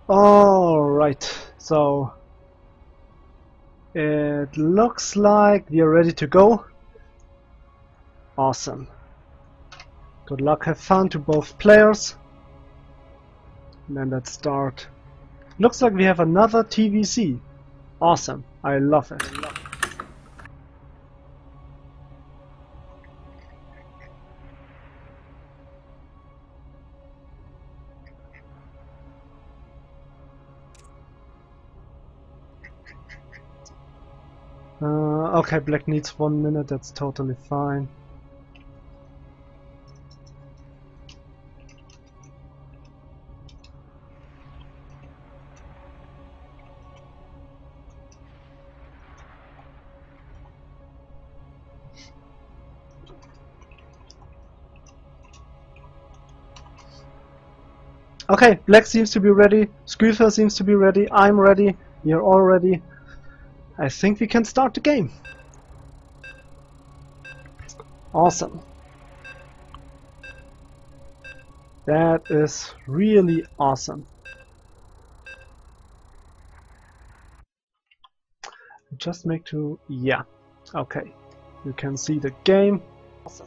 Alright, so it looks like we are ready to go. Awesome. Good luck, have fun to both players. And then let's start. Looks like we have another TVC. Awesome, I love it. Okay, black needs 1 minute, that's totally fine. Okay, black seems to be ready, Skuther seems to be ready, I'm ready, you're all ready. I think we can start the game. Awesome. That is really awesome. Just make to... yeah. Okay. You can see the game. Awesome.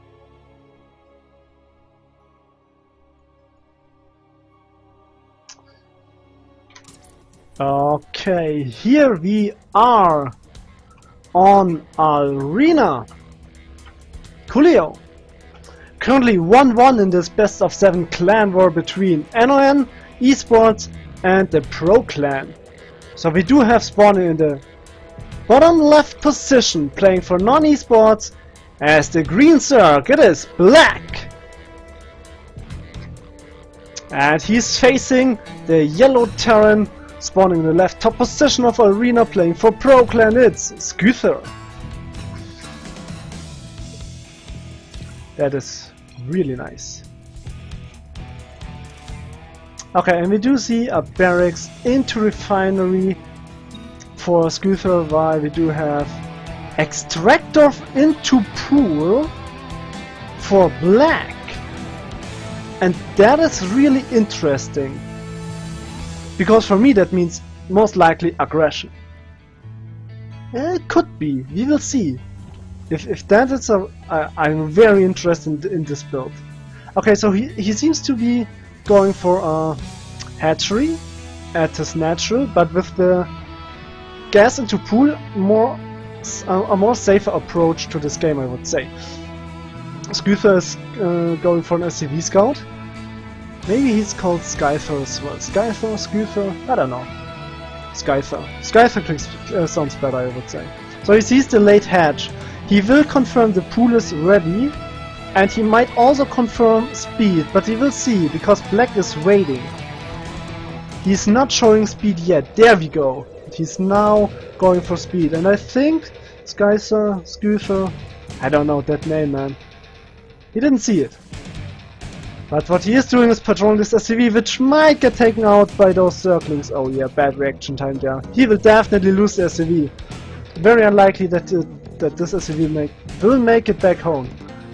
Okay, here we are on Arena. Coolio. Currently 1-1 in this best of 7 clan war between NoN, eSprots and the Pro clan. So we do have spawning in the bottom left position playing for NoN eSprots as the green circ. It is black. And he's facing the yellow Terran spawning in the left top position of Arena playing for Pro clan. It's Skuther. That is really nice. Okay, and we do see a barracks into refinery for Skuther, while we do have extractor into pool for black. And that is really interesting. Because for me that means most likely aggression. It could be, we will see. If that is I'm very interested in this build. Okay, so he seems to be going for a hatchery at his natural, but with the gas into pool, a more safer approach to this game, I would say. Skuther is going for an SCV scout. Maybe he's called Skyther as well. Skyther, Skuther, I don't know. Skyther. Skyther sounds better, I would say. So he sees the late hatch. He will confirm the pool is ready, and he might also confirm speed, but we will see, because black is waiting. He's not showing speed yet. There we go. He's now going for speed, and I think Skyther, Skuther, I don't know that name, man. He didn't see it. But what he is doing is patrolling this SCV, which might get taken out by those circlings. Oh yeah, bad reaction time there. He will definitely lose the SCV. Very unlikely that this SCV will make it back home.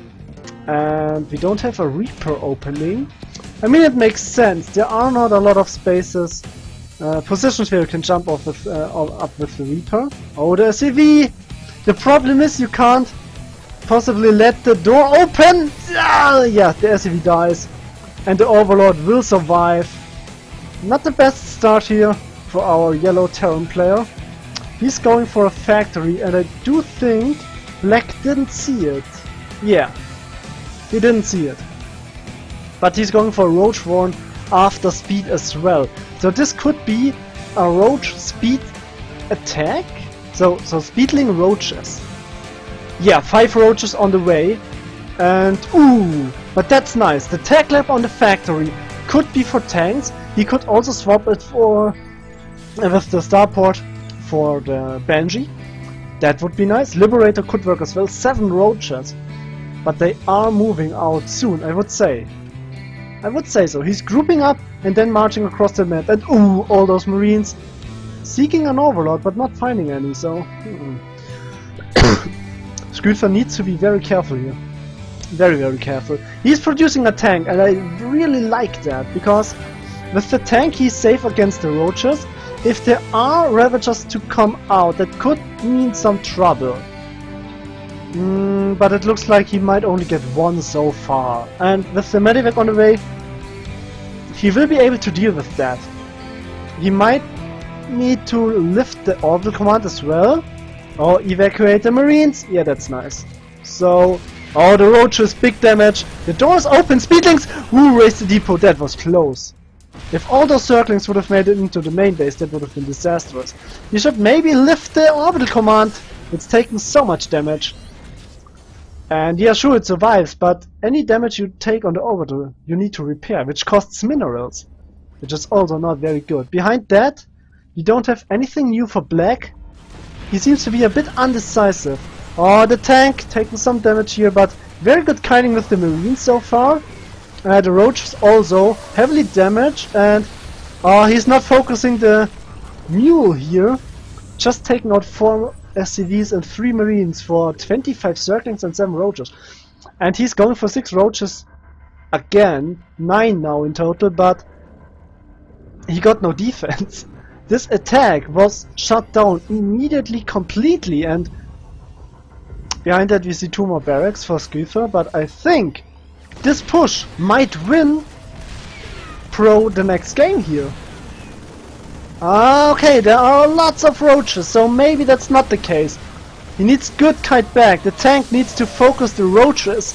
And we don't have a Reaper opening. I mean, it makes sense. There are not a lot of spaces, positions where you can jump off with, up with the Reaper. Oh, the SCV! The problem is you can't possibly let the door open. Yeah, the SCV dies, and the Overlord will survive. Not the best start here for our yellow Terran player. He's going for a factory, and I do think black didn't see it. Yeah, he didn't see it. But he's going for a Roach Warren after speed as well. So this could be a Roach speed attack. So speedling roaches. Yeah, 5 roaches on the way, and ooh, but that's nice. The tech lab on the factory could be for tanks. He could also swap it for with the starport for the Banshee. That would be nice. Liberator could work as well. 7 roaches, but they are moving out soon. I would say so. He's grouping up and then marching across the map, and ooh, all those Marines seeking an Overlord but not finding any. So. Skuther needs to be very careful here. Very, very careful. He's producing a tank, and I really like that, because With the tank he's safe against the roaches. If there are Ravagers to come out, that could mean some trouble. But it looks like he might only get one so far. And with the medivac on the way, he will be able to deal with that. He might need to lift the orbital command as well. Or evacuate the marines. Yeah, that's nice. So, oh, the roaches, big damage. The doors open, speedlings! Who raised the depot? That was close. If all those circlings would have made it into the main base, that would have been disastrous. You should maybe lift the orbital command. It's taken so much damage. And yeah, sure, it survives, but any damage you take on the orbital, you need to repair, which costs minerals. Which is also not very good. Behind that, you don't have anything new for Black. He seems to be a bit undecisive. Oh, the tank taking some damage here, but very good kiting with the marines so far. The roaches also heavily damaged, and he's not focusing the mule here. Just taking out 4 SCVs and 3 marines for 25 circlings and 7 roaches. And he's going for 6 roaches again, 9 now in total, but he got no defense. This attack was shut down immediately, completely, and behind that we see 2 more barracks for Skuther, but I think this push might win Pro the next game here. Okay, there are lots of roaches, so maybe that's not the case. He needs good kite back. The tank needs to focus the roaches.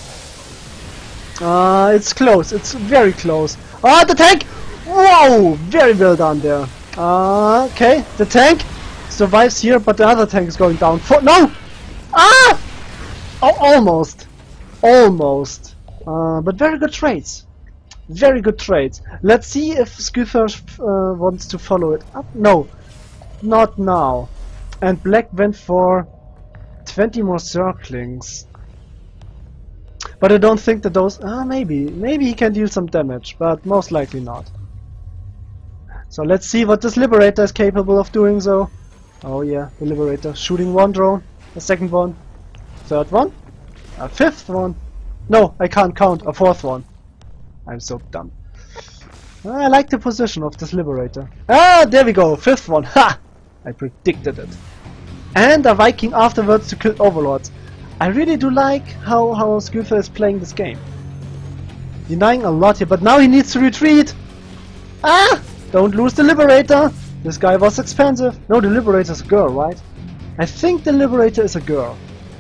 It's close. It's very close. The tank! Whoa! Very well done there. Okay, the tank survives here, but the other tank is going down. No! Oh, almost. Almost. But very good trades. Very good trades. Let's see if Skuther wants to follow it up. No, not now. And Black went for 20 more circlings. But I don't think that those... maybe he can deal some damage, but most likely not. So let's see what this Liberator is capable of doing, though. Oh yeah, the Liberator. Shooting 1 drone, a 2nd one, 3rd one, a 5th one. No, I can't count a 4th one. I'm so dumb. I like the position of this Liberator. There we go, 5th one. Ha! I predicted it. And a Viking afterwards to kill Overlords. I really do like how Skuther is playing this game. Denying a lot here, but now he needs to retreat. Don't lose the Liberator. This guy was expensive. No, the Liberator is a girl, right? I think the Liberator is a girl.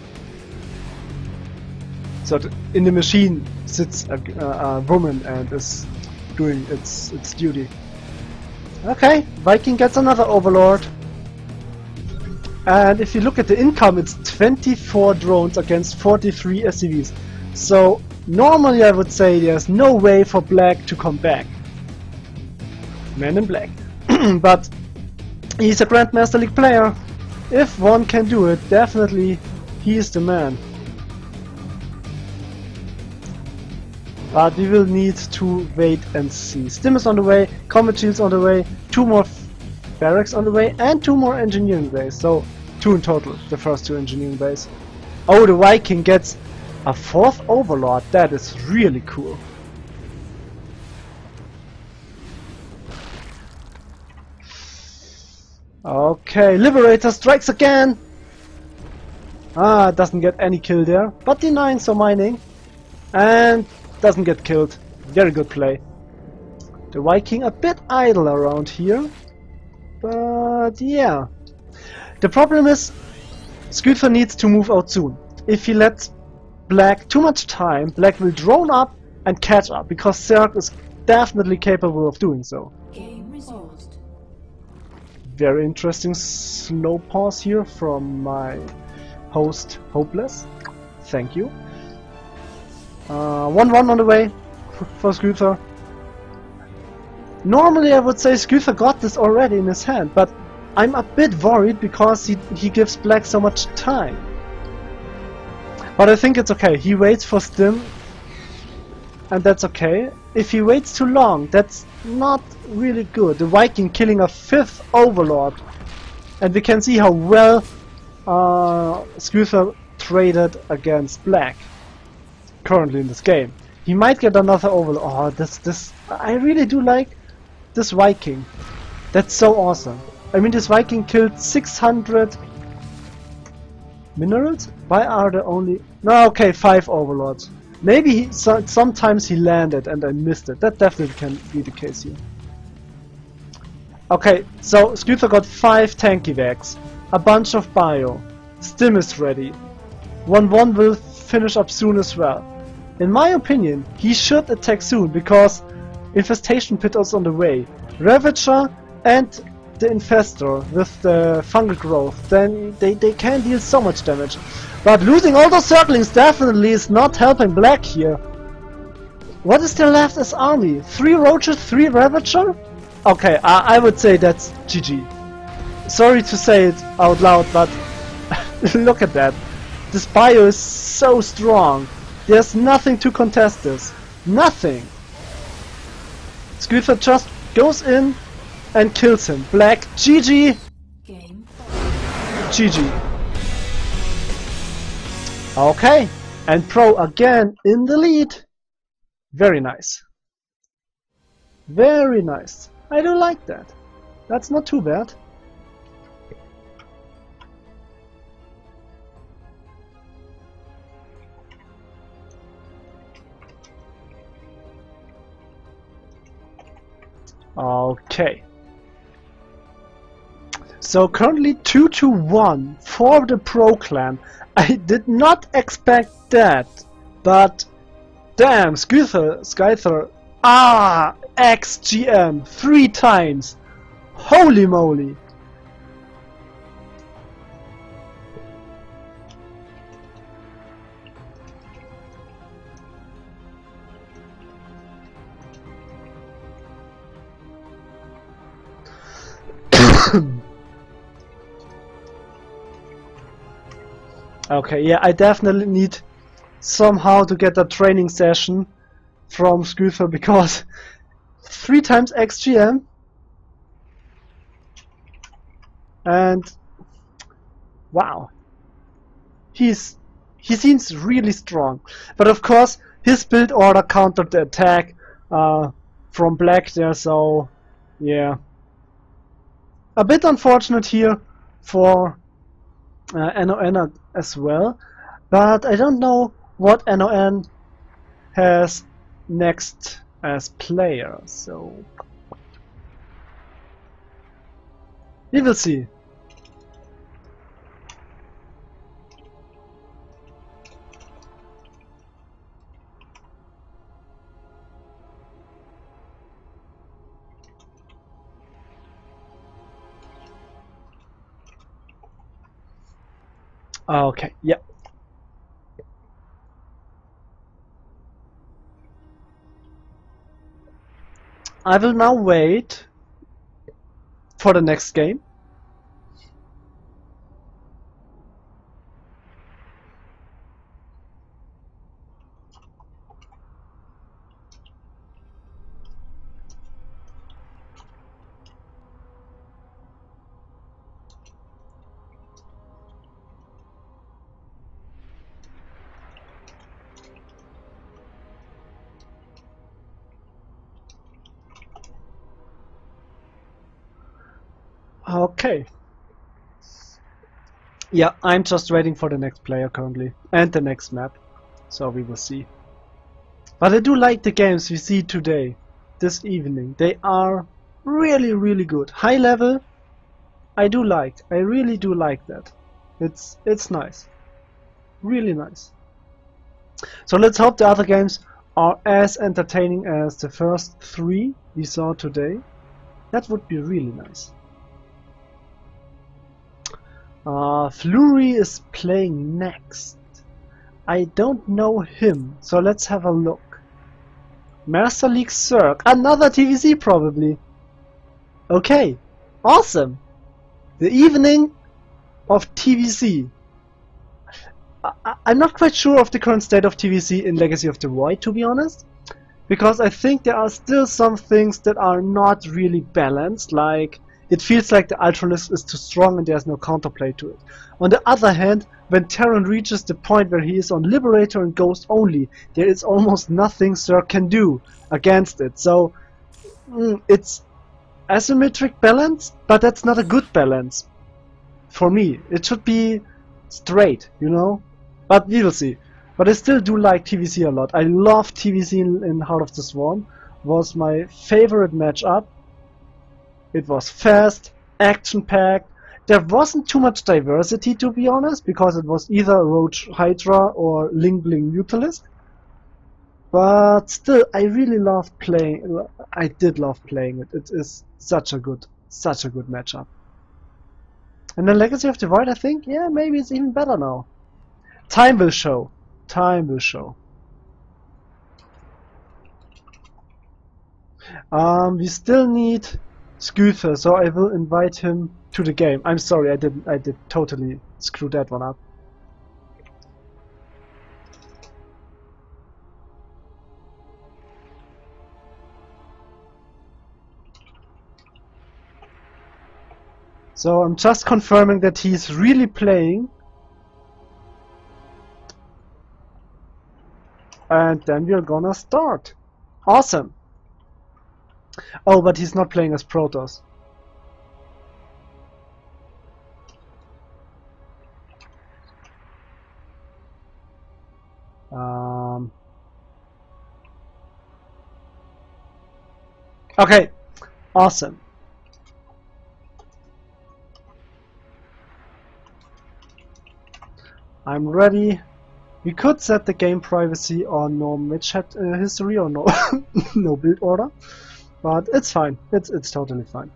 So in the machine sits a woman and is doing its duty. Okay, Viking gets another Overlord. And if you look at the income, it's 24 drones against 43 SCVs. So normally I would say there's no way for Black to come back. Man in Black. But he's a Grandmaster League player. If one can do it, definitely he is the man. But we will need to wait and see. Stim is on the way, Combat Shields on the way, 2 more barracks on the way, and 2 more engineering bays. So 2 in total, the first 2 engineering bays. Oh, the Viking gets a 4th Overlord. That is really cool. Okay, Liberator strikes again. Doesn't get any kill there, but denying some mining. And doesn't get killed. Very good play. The Viking a bit idle around here. But yeah. The problem is Skuther needs to move out soon. If he lets Black too much time, Black will drone up and catch up, because Zerg is definitely capable of doing so. Game resourced. Very interesting slow pause here from my host Hopeless. Thank you. 1-1 on the way for Skuther. Normally I would say Skuther got this already in his hand, but I'm a bit worried because he gives Black so much time. But I think it's okay. He waits for Stim, and that's okay. If he waits too long, that's not really good. The Viking killing a 5th Overlord, and we can see how well Skuther traded against Black currently in this game. He might get another Overlord. Oh, this I really do like this Viking. That's so awesome. I mean, this Viking killed 600 minerals? Why are there only... No, okay, 5 overlords. Maybe sometimes he landed and I missed it. That definitely can be the case here. Okay, so Skuther got 5 tanky vacs, a bunch of bio, Stim is ready. 1-1 will finish up soon as well. In my opinion, he should attack soon because Infestation Pit is on the way. Ravager and the Infestor with the fungal growth, then they can deal so much damage. But losing all those circlings definitely is not helping Black here. What is there left as army? 3 Roaches, 3 Ravager? Okay, I would say that's GG. Sorry to say it out loud, but look at that. This bio is so strong. There's nothing to contest this. Nothing. Skuther just goes in and kills him. Black, GG. GG. Okay, and Pro again in the lead. Very nice. Very nice. I do like that. That's not too bad. Okay. So currently 2-1 for the Pro Clan. I did not expect that, but damn, Skuther, XGM 3 times. Holy moly. Okay, yeah, I definitely need somehow to get a training session from Skuther because 3 times XGM and wow, he seems really strong. But of course, his build order countered the attack from Black there, so yeah, a bit unfortunate here for NoN as well, but I don't know what NoN has next as player, so we will see. Okay, yeah. I will now wait for the next game. Okay. Yeah, I'm just waiting for the next player currently and the next map, so we will see. But I do like the games we see today, this evening. They are really good. High level, I really do like that. It's nice, really nice. So let's hope the other games are as entertaining as the first 3 we saw today. That would be really nice. Flurry is playing next. I don't know him, so let's have a look. Master League Cirque, another TVC probably. Okay, awesome. The evening of TVC. I'm not quite sure of the current state of TVC in Legacy of the Void, to be honest, because I think there are still some things that are not really balanced, like it feels like the Ultralisk is too strong and there's no counterplay to it. On the other hand, when Terran reaches the point where he is on Liberator and Ghost only, there is almost nothing Cirque can do against it. So it's asymmetric balance, but that's not a good balance. For me, it should be straight, you know? But we will see. But I still do like TVC a lot. I love TVC in Heart of the Swarm. Was my favorite matchup. It was fast, action-packed. There wasn't too much diversity, to be honest, because it was either Roach Hydra or Ling Bling Mutalist. But still, I really loved playing. I did love playing it. It is such a good matchup. And then Legacy of the Void, I think, yeah, maybe it's even better now. Time will show. Time will show. We still need Skuther, so I will invite him to the game. I'm sorry, I did totally screw that one up. So I'm just confirming that he's really playing. And then we're gonna start. Awesome. Oh, but he's not playing as Protoss. Okay, awesome. I'm ready. We could set the game privacy on no match history or no no build order, but it's fine. It's totally fine.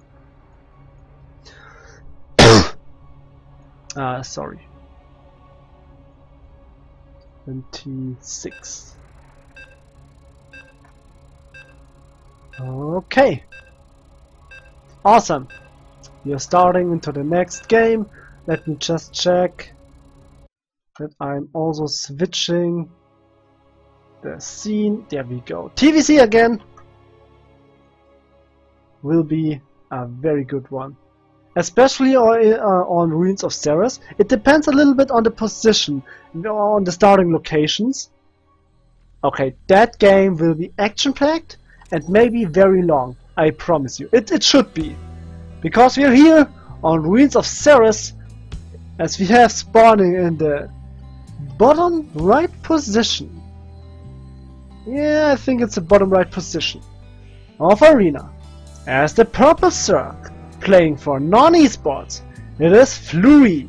Sorry. 26. Okay. Awesome. We are starting into the next game. Let me just check that I'm also switching the scene. There we go. TVC again will be a very good one, especially on Ruins of Ceres. It depends a little bit on the position, on the starting locations. Okay, that game will be action-packed and maybe very long. I promise you. It should be, because we're here on Ruins of Ceres, as we have spawning in the bottom right position. Yeah, I think it's the bottom right position of Arena. As the purple Zerg playing for NoN eSprots, it is Flurry.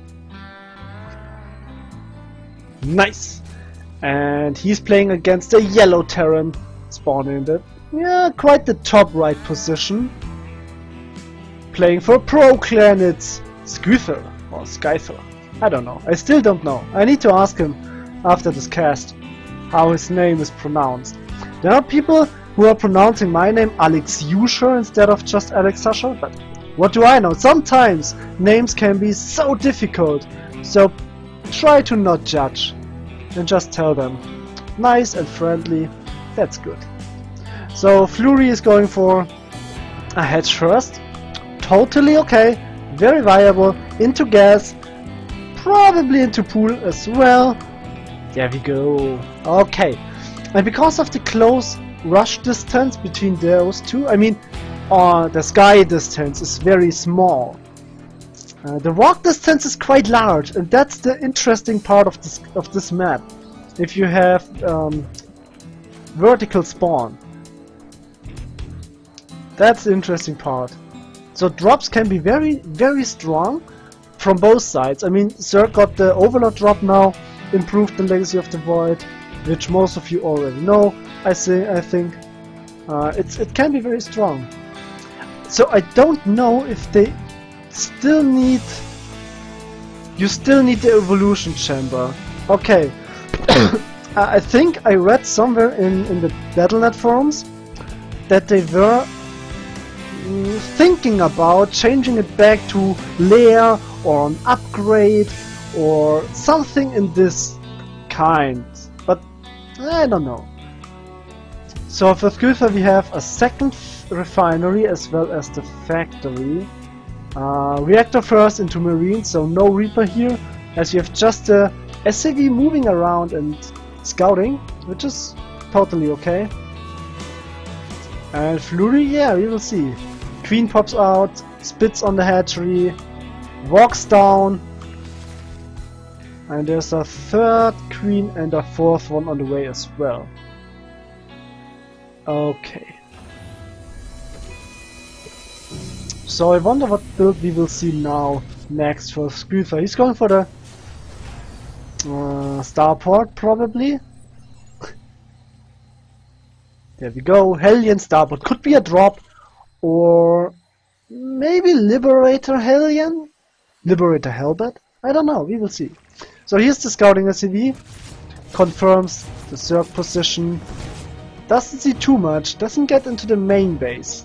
Nice. And he's playing against the yellow Terran, spawning in the, yeah, quite the top right position. Playing for Pro Clan, it's Skuther or Skyther. I don't know. I still don't know. I need to ask him after this cast how his name is pronounced. There are people who are pronouncing my name Alex Usher instead of just Alex Sasha, but what do I know? Sometimes names can be so difficult, so try to not judge and just tell them. Nice and friendly, that's good. So Flurry is going for a hedge first. Totally okay, very viable, into gas. Probably into pool as well. There we go. Okay. And because of the close rush distance between those two, I mean, the sky distance is very small. The walk distance is quite large, and that's the interesting part of this map. If you have vertical spawn, that's the interesting part. So drops can be very strong from both sides. I mean, Zerg got the Overlord drop now, improved the Legacy of the Void, which most of you already know. I think it can be very strong. So I don't know if they still need. You still need the evolution chamber. Okay. I think I read somewhere in the Battle.net forums that they were thinking about changing it back to lair or an upgrade or something in this kind, but I don't know. So for Skuther we have a second refinery as well as the factory. Reactor first into Marine, so no Reaper here, as you have just a SCV moving around and scouting, which is totally okay. And Flurry, yeah, we will see. Queen pops out, spits on the hatchery, walks down, and there's a third queen and a fourth one on the way as well. Okay. So I wonder what build we will see now next for Skuther. He's going for the starport probably. There we go, Hellion starport. Could be a drop, or maybe Liberator Hellion? Liberator Hellbat? I don't know, we will see. So here's the scouting SCV. Confirms the Zerg position. Doesn't see too much, doesn't get into the main base.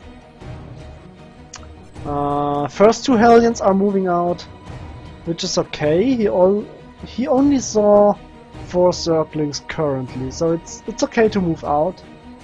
First two Hellions are moving out, which is okay. He only saw 4 Zerglings currently, so it's okay to move out.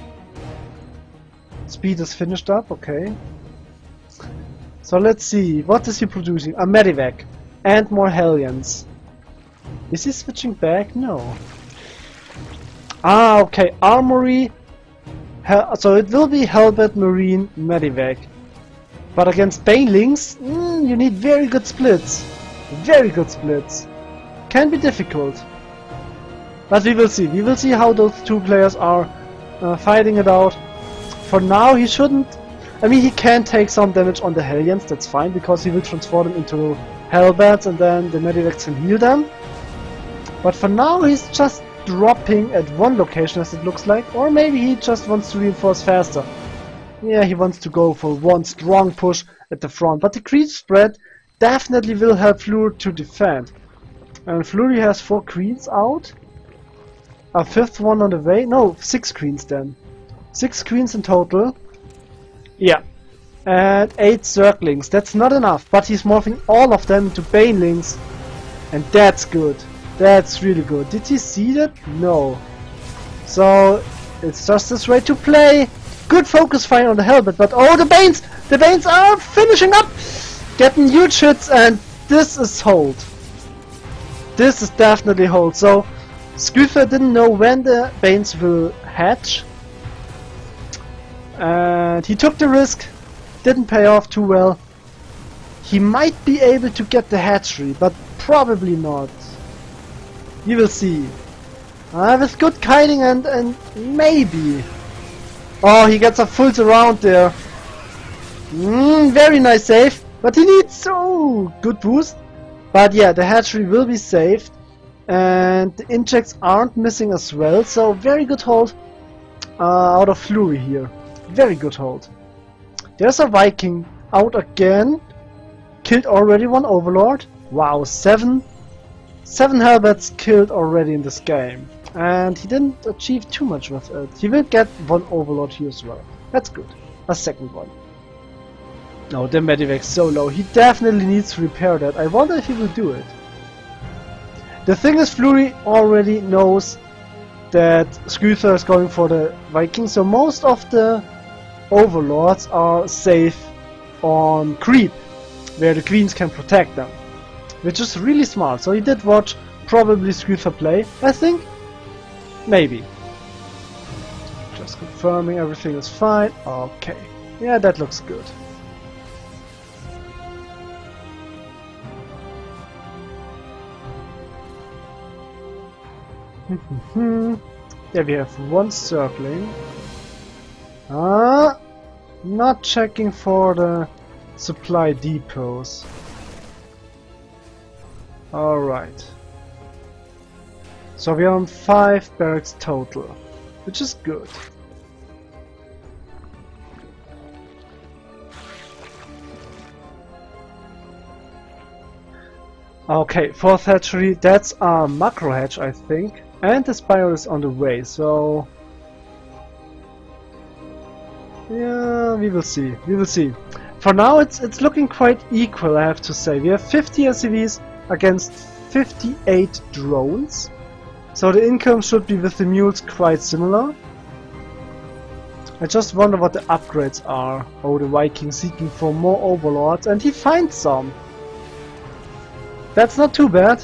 Speed is finished up, okay. So let's see, what is he producing? A Medivac and more Hellions. Is he switching back? No. Ah, okay, Armory. So it will be Hellbat, Marine, Medivac. But against Banelings, you need very good splits. Very good splits. Can be difficult. But we will see. We will see how those two players are fighting it out. For now, he shouldn't... I mean, he can take some damage on the Hellions, that's fine, because he will transform them into Hellbats and then the Medivacs can heal them. But for now, he's just dropping at one location, as it looks like. Or maybe he just wants to reinforce faster. Yeah, he wants to go for one strong push at the front. But the creep spread definitely will help Fleur to defend. And Fleury has 4 queens out. A 5th one on the way. No, 6 queens then. 6 queens in total. Yeah. And 8 Zerglings. That's not enough, but he's morphing all of them into Banelings. And that's good. That's really good. Did he see that? No. So, it's just this way to play. Good focus fire on the Hellbat, but oh, the Banes! The Banes are finishing up! Getting huge hits, and this is hold. This is definitely hold. So, Skuther didn't know when the Banes will hatch. And he took the risk. Didn't pay off too well. He might be able to get the hatchery, but probably not. You will see. With good kiting and maybe. Oh, he gets a full surround there. Very nice save. But he needs good boost. But yeah, the hatchery will be saved. And the injects aren't missing as well. So very good hold out of Fleury here. Very good hold. There's a Viking out again. Killed already one Overlord. Wow, 7 Hellbats killed already in this game. And he didn't achieve too much with it. He will get one Overlord here as well. That's good. A second one. No, the Medivac's so low. He definitely needs to repair that. I wonder if he will do it. The thing is, Fleury already knows that Skuther is going for the Viking, so most of the Overlords are safe on creep, where the queens can protect them. Which is really smart. So he did watch probably Skuther play, I think. Maybe. Just confirming everything is fine. Okay. Yeah, that looks good. Yeah, we have one circling. Not checking for the supply depots. Alright. So we are on 5 barracks total, which is good. Okay, 4th hatchery, that's a macro hatch I think. And the Spire is on the way, so... yeah, we will see, we will see. For now it's looking quite equal, I have to say. We have 50 SCVs against 58 drones. So the income should be with the mules quite similar. I just wonder what the upgrades are. Oh, the Viking seeking for more Overlords, and he finds some. That's not too bad.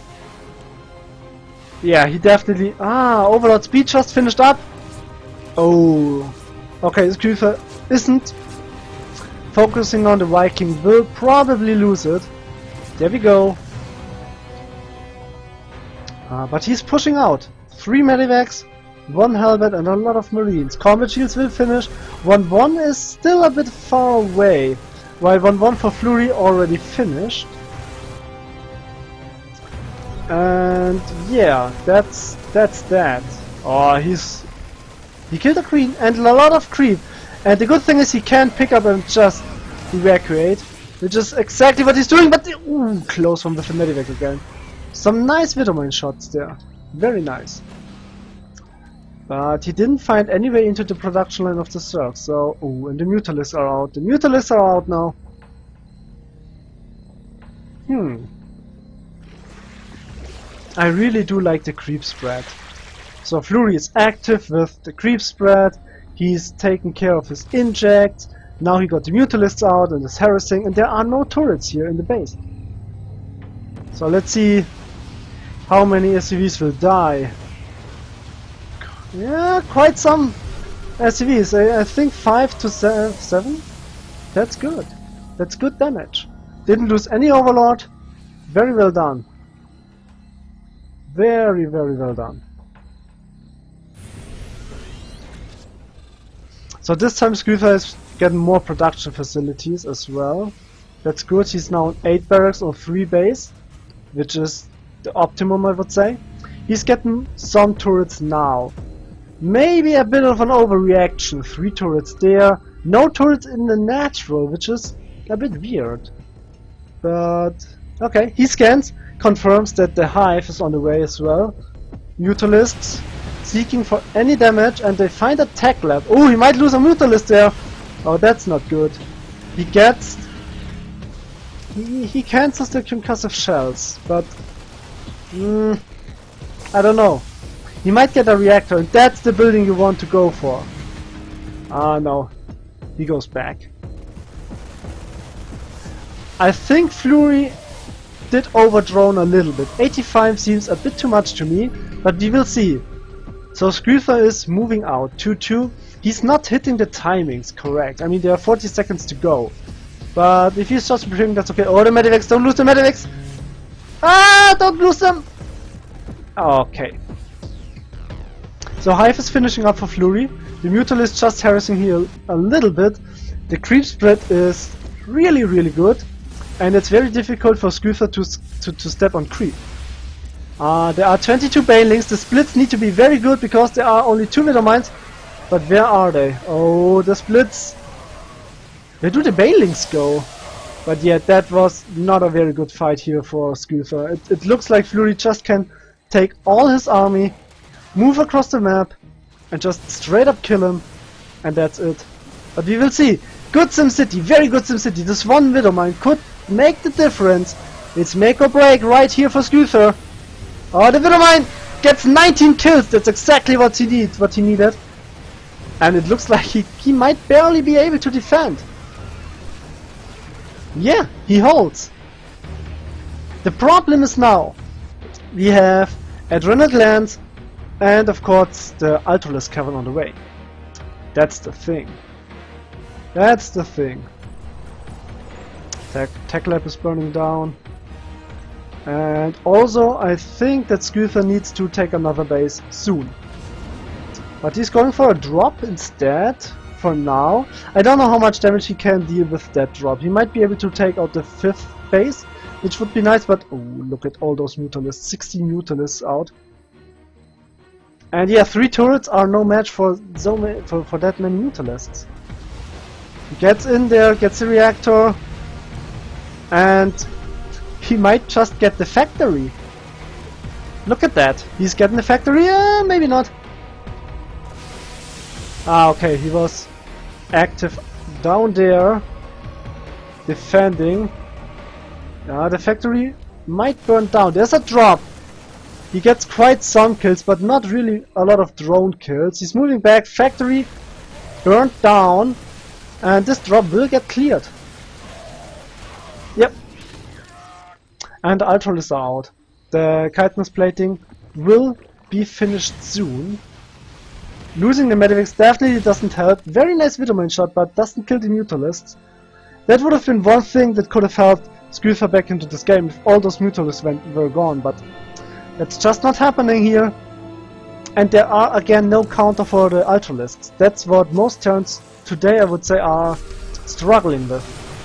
Yeah, he definitely... Overlord speed just finished up. Oh. Okay, Skuther isn't focusing on the Viking will probably lose it. There we go. But he's pushing out. 3 medivacs, 1 helmet and a lot of marines. Combat shields will finish. 1-1 is still a bit far away, while 1-1 for Flurry already finished. And yeah, that's that. Oh, he killed a queen and a lot of creep. And the good thing is he can pick up and just evacuate, which is exactly what he's doing. But ooh, close from the medivac again. Some nice Widowmine shots there. Very nice. But he didn't find any way into the production line of the Zerg. So, ooh, and the Mutalisks are out. The Mutalisks are out now. I really do like the creep spread. So Flurry is active with the creep spread. He's taking care of his inject. Now he got the Mutalisks out and is harassing. And there are no turrets here in the base. So let's see how many SCVs will die. Yeah, quite some SCVs. I think 5 to 7. That's good. That's good damage. Didn't lose any Overlord. Very well done. Very, very well done. So this time Skutha is getting more production facilities as well. That's good. He's now on 8 barracks or 3 base, which is the optimum, I would say. He's getting some turrets now. Maybe a bit of an overreaction. 3 turrets there. No turrets in the natural, which is a bit weird. But okay, he scans, confirms that the hive is on the way as well. Mutalisks seeking for any damage, and they find a tech lab. Oh, he might lose a Mutalist there. Oh, that's not good. He gets... He cancels the concussive shells, but... I don't know. He might get a reactor, and that's the building you want to go for. Ah, no. He goes back. I think Flurry did overdrone a little bit. 85 seems a bit too much to me, but we will see. So Skutha is moving out. 2-2. He's not hitting the timings correct. I mean, there are 40 seconds to go. But if he's just preparing, that's okay. Oh, the medivacs! Don't lose the medivacs! Ah! Don't lose them! Okay. So Hive is finishing up for Flurry. The Mutalist just harassing here a little bit. The creep spread is really, really good. And it's very difficult for Skutha to step on creep. There are 22 Banelings. The splits need to be very good because there are only 2 Widowmines. But where are they? Oh, the splits. Where do the Banelings go? But yeah, that was not a very good fight here for Skutha. It looks like Flurry just can take all his army, move across the map, and just straight up kill him. And that's it. But we will see. Good SimCity, very good SimCity. This one Widowmine could make the difference. It's make or break right here for Skutha. Oh, the Widowmine gets 19 kills. That's exactly what he needed. And it looks like he might barely be able to defend. Yeah, he holds. The problem is now we have Adrenal Glands and of course the Ultralisk Cavern on the way. That's the thing. That's the thing. Tech Lab is burning down. And also I think that Skutha needs to take another base soon. But he's going for a drop instead for now. I don't know how much damage he can deal with that drop. He might be able to take out the 5th base, which would be nice, but oh, look at all those Mutalisks. 16 Mutalisks out. And yeah, 3 turrets are no match for that many Mutalisks. He gets in there, gets the reactor, and he might just get the factory. Look at that. He's getting the factory? Maybe not. Ah, okay, he was active down there, defending. The factory might burn down. There's a drop. He gets quite some kills, but not really a lot of drone kills. He's moving back. Factory burned down, and this drop will get cleared. Yep. And the Ultralists are out. The chitinous plating will be finished soon. Losing the medivacs definitely doesn't help. Very nice Widowmine shot, but doesn't kill the Mutalisks. That would have been one thing that could have helped Skutha back into this game if all those Mutalisks were gone, but that's just not happening here. And there are again no counter for the Ultralisks. That's what most turns today I would say are struggling with.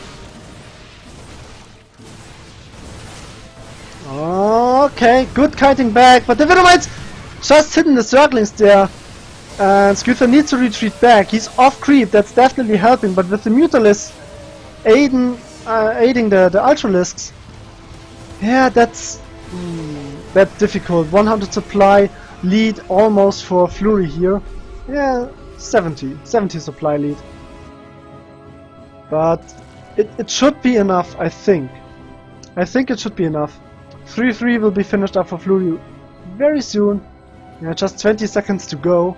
Okay, good kiting back, but the Venomites just hitting the circlings there. And Skutha needs to retreat back. He's off creep, that's definitely helping, but with the Mutalisks aiding the Ultralisks, yeah, that's difficult. 100 supply lead almost for Flurry here. Yeah, 70 supply lead. But it should be enough, I think. I think it should be enough. 3-3 will be finished up for Flurry very soon. Yeah, just 20 seconds to go.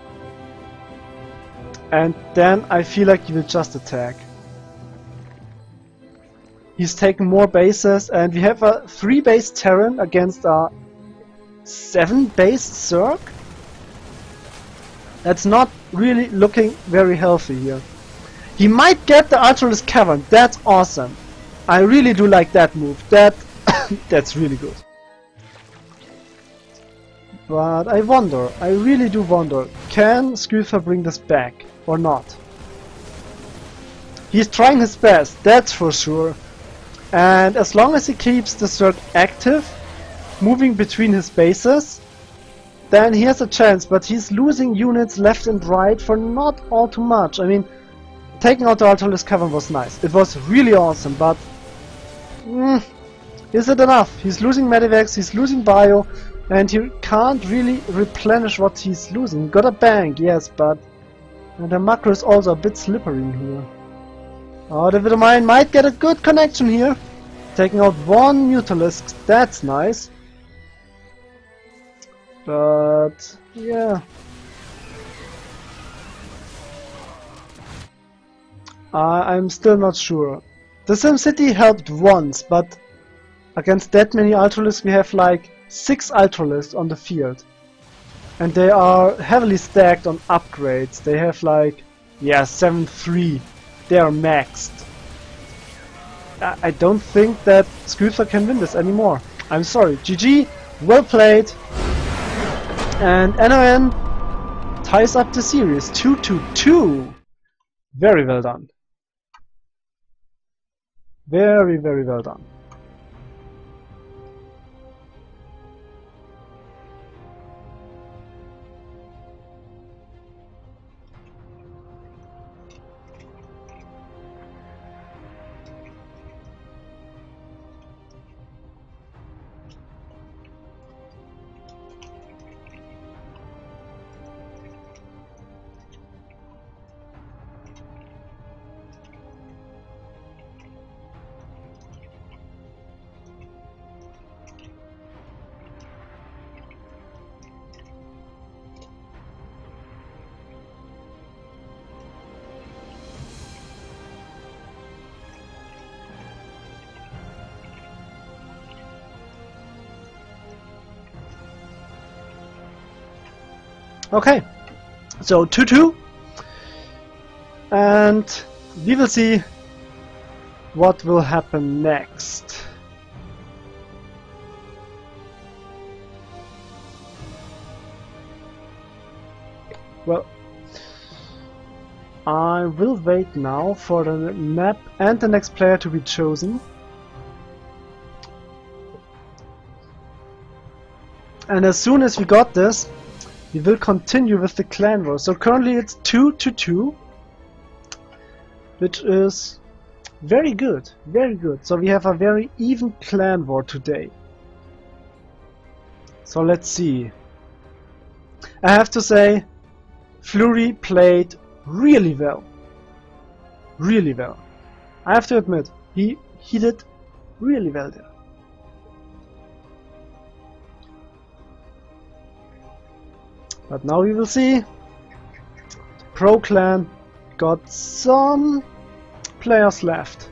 And then I feel like he will just attack. He's taken more bases, and we have a 3-base Terran against a 7-base Zerg. That's not really looking very healthy here. He might get the Ultralisk Cavern. That's awesome. I really do like that move. That's really good. But I wonder, I really do wonder, can Skutha bring this back or not? He's trying his best, that's for sure. And as long as he keeps the Zerg active, moving between his bases, then he has a chance, but he's losing units left and right for not all too much. I mean, taking out the Ultralisk Cavern was nice. It was really awesome, but is it enough? He's losing Medivacs, he's losing Bio, and he can't really replenish what he's losing. He got a bank, yes, but the macro is also a bit slippery here. Oh, the Venomine might get a good connection here. Taking out one Mutalisk, that's nice. But yeah. I'm still not sure. The SimCity helped once, but against that many Ultralisks we have like 6 Ultralisks on the field. And they are heavily stacked on upgrades. They have like, yeah, 7-3. They are maxed. I don't think that Skutha can win this anymore. I'm sorry. GG, well played. And NoN ties up the series 2-2. Very well done. Very, very well done. Okay, so 2-2, and we will see what will happen next. Well, I will wait now for the map and the next player to be chosen. And as soon as we got this, we will continue with the clan war. So currently it's 2-2, which is very good, very good. So we have a very even clan war today. So let's see. I have to say, Flurry played really well. Really well. I have to admit, he did really well there. But now we will see. Pro Clan got some players left.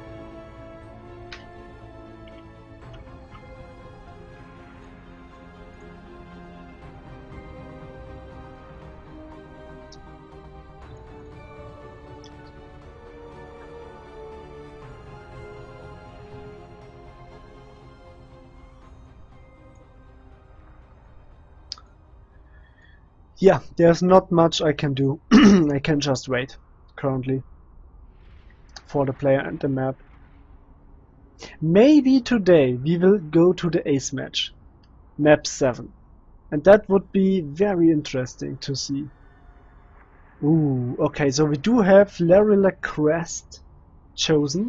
Yeah, there's not much I can do. I can just wait currently for the player and the map. Maybe today we will go to the ace match, map 7, and that would be very interesting to see. Ooh, okay, so we do have Larry Crest chosen,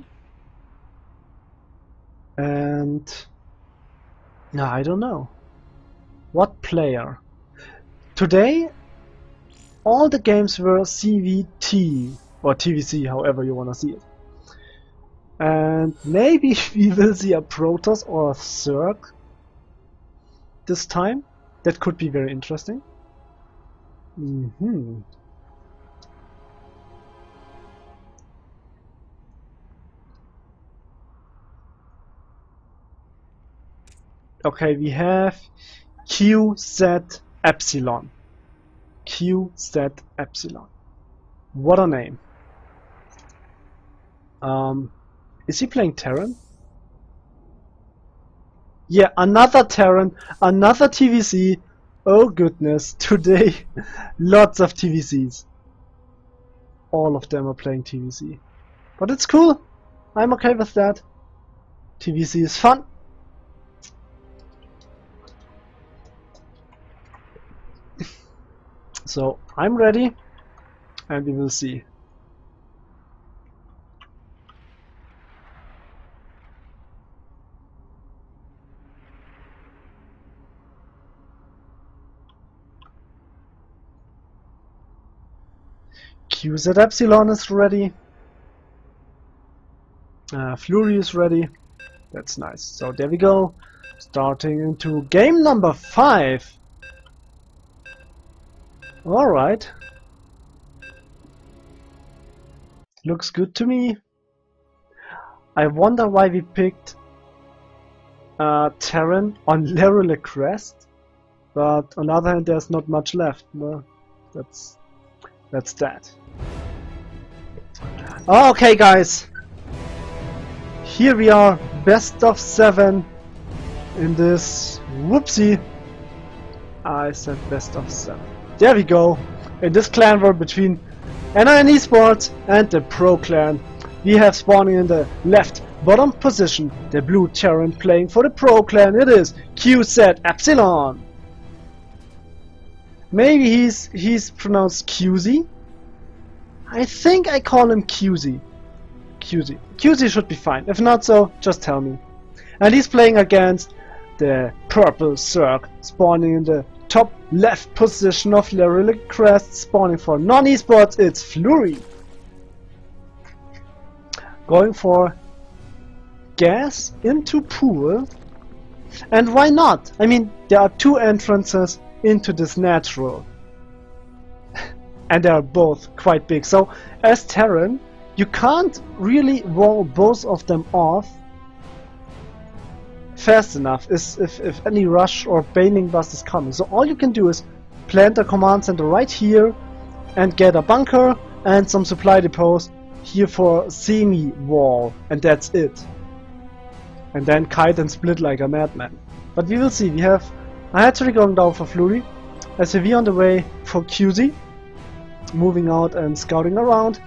and no, I don't know what player. Today all the games were CVT or TVC, however you wanna see it. And maybe we will see a Protoss or a Zerg this time. That could be very interesting. Okay, we have QZ Epsilon. QZ Epsilon. What a name. Is he playing Terran? Yeah, another Terran, another TVC. Oh goodness, today lots of TVCs. All of them are playing TVC. But it's cool. I'm okay with that. TVC is fun. So I'm ready and we will see. QZ Epsilon is ready. Flurry is ready. That's nice. So there we go. Starting into game number 5. Alright. Looks good to me. I wonder why we picked Terran on Larry Crest. But on the other hand, there's not much left. No, that's that. Okay, guys. Here we are, best of 7 in this. Whoopsie. I said best of 7. There we go. In this clan war between NoN eSprots and the Pro Clan, we have spawning in the left bottom position the blue Terran playing for the Pro Clan. It is QZ Epsilon. Maybe he's pronounced QZ. I think I call him QZ. QZ should be fine. If not so, just tell me. And he's playing against the purple Zerg, spawning in the top left position of Larry Crest, spawning for NoN eSprots. It's Flurry. Going for gas into pool. And why not? I mean, there are 2 entrances into this natural. And they are both quite big. So as Terran, you can't really wall both of them off fast enough if any rush or bailing bust is coming. So all you can do is plant a command center right here and get a bunker and some supply depots here for semi-wall, and that's it. And then kite and split like a madman. But we will see. We have a hatchery going down for Flurry, SUV on the way for QZ, moving out and scouting around.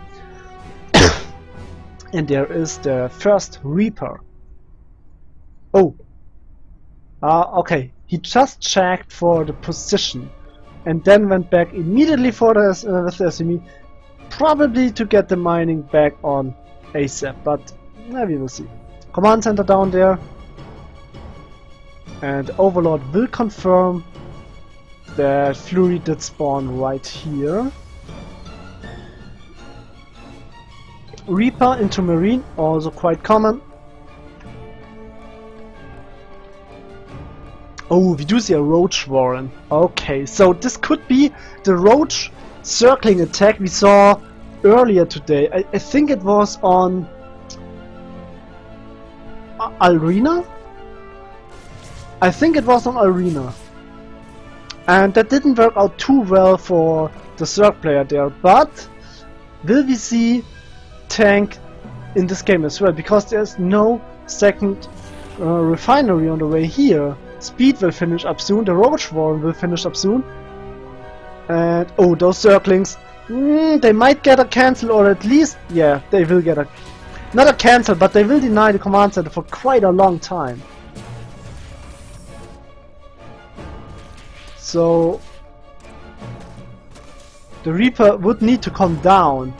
And there is the first Reaper. Oh, okay. He just checked for the position and then went back immediately for the with the SME, probably to get the mining back on ASAP. But we will see. Command center down there, and Overlord will confirm that Flurry did spawn right here. Reaper into Marine, also quite common. Oh, we do see a Roach Warren. Okay, so this could be the Roach circling attack we saw earlier today. I think it was on Arena? I think it was on Arena. And that didn't work out too well for the Zerg player there, but will we see tank in this game as well? Because there's no second refinery on the way here. Speed will finish up soon, the Roach Warren will finish up soon. And oh, those circlings, they might get a cancel, or at least, yeah, they will get a, not a cancel, but they will deny the command center for quite a long time. So the Reaper would need to come down.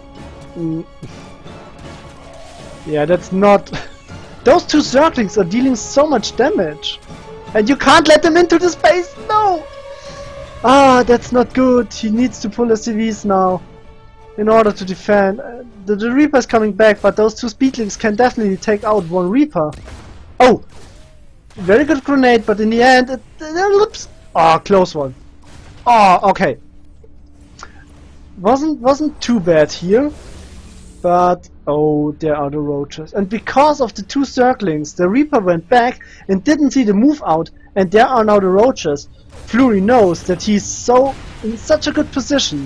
Yeah, that's not... Those two circlings are dealing so much damage. And you can't let them into the space! No! Ah, that's not good. He needs to pull SCVs now in order to defend. The Reaper's coming back, but those two Speedlings can definitely take out one Reaper. Oh! Very good grenade, but in the end... Oops! Ah, close one. Ah, okay. Wasn't too bad here. But, oh, there are the roaches. And because of the two circlings, the Reaper went back and didn't see the move out, and there are now the roaches. Flurry knows that he's in such a good position.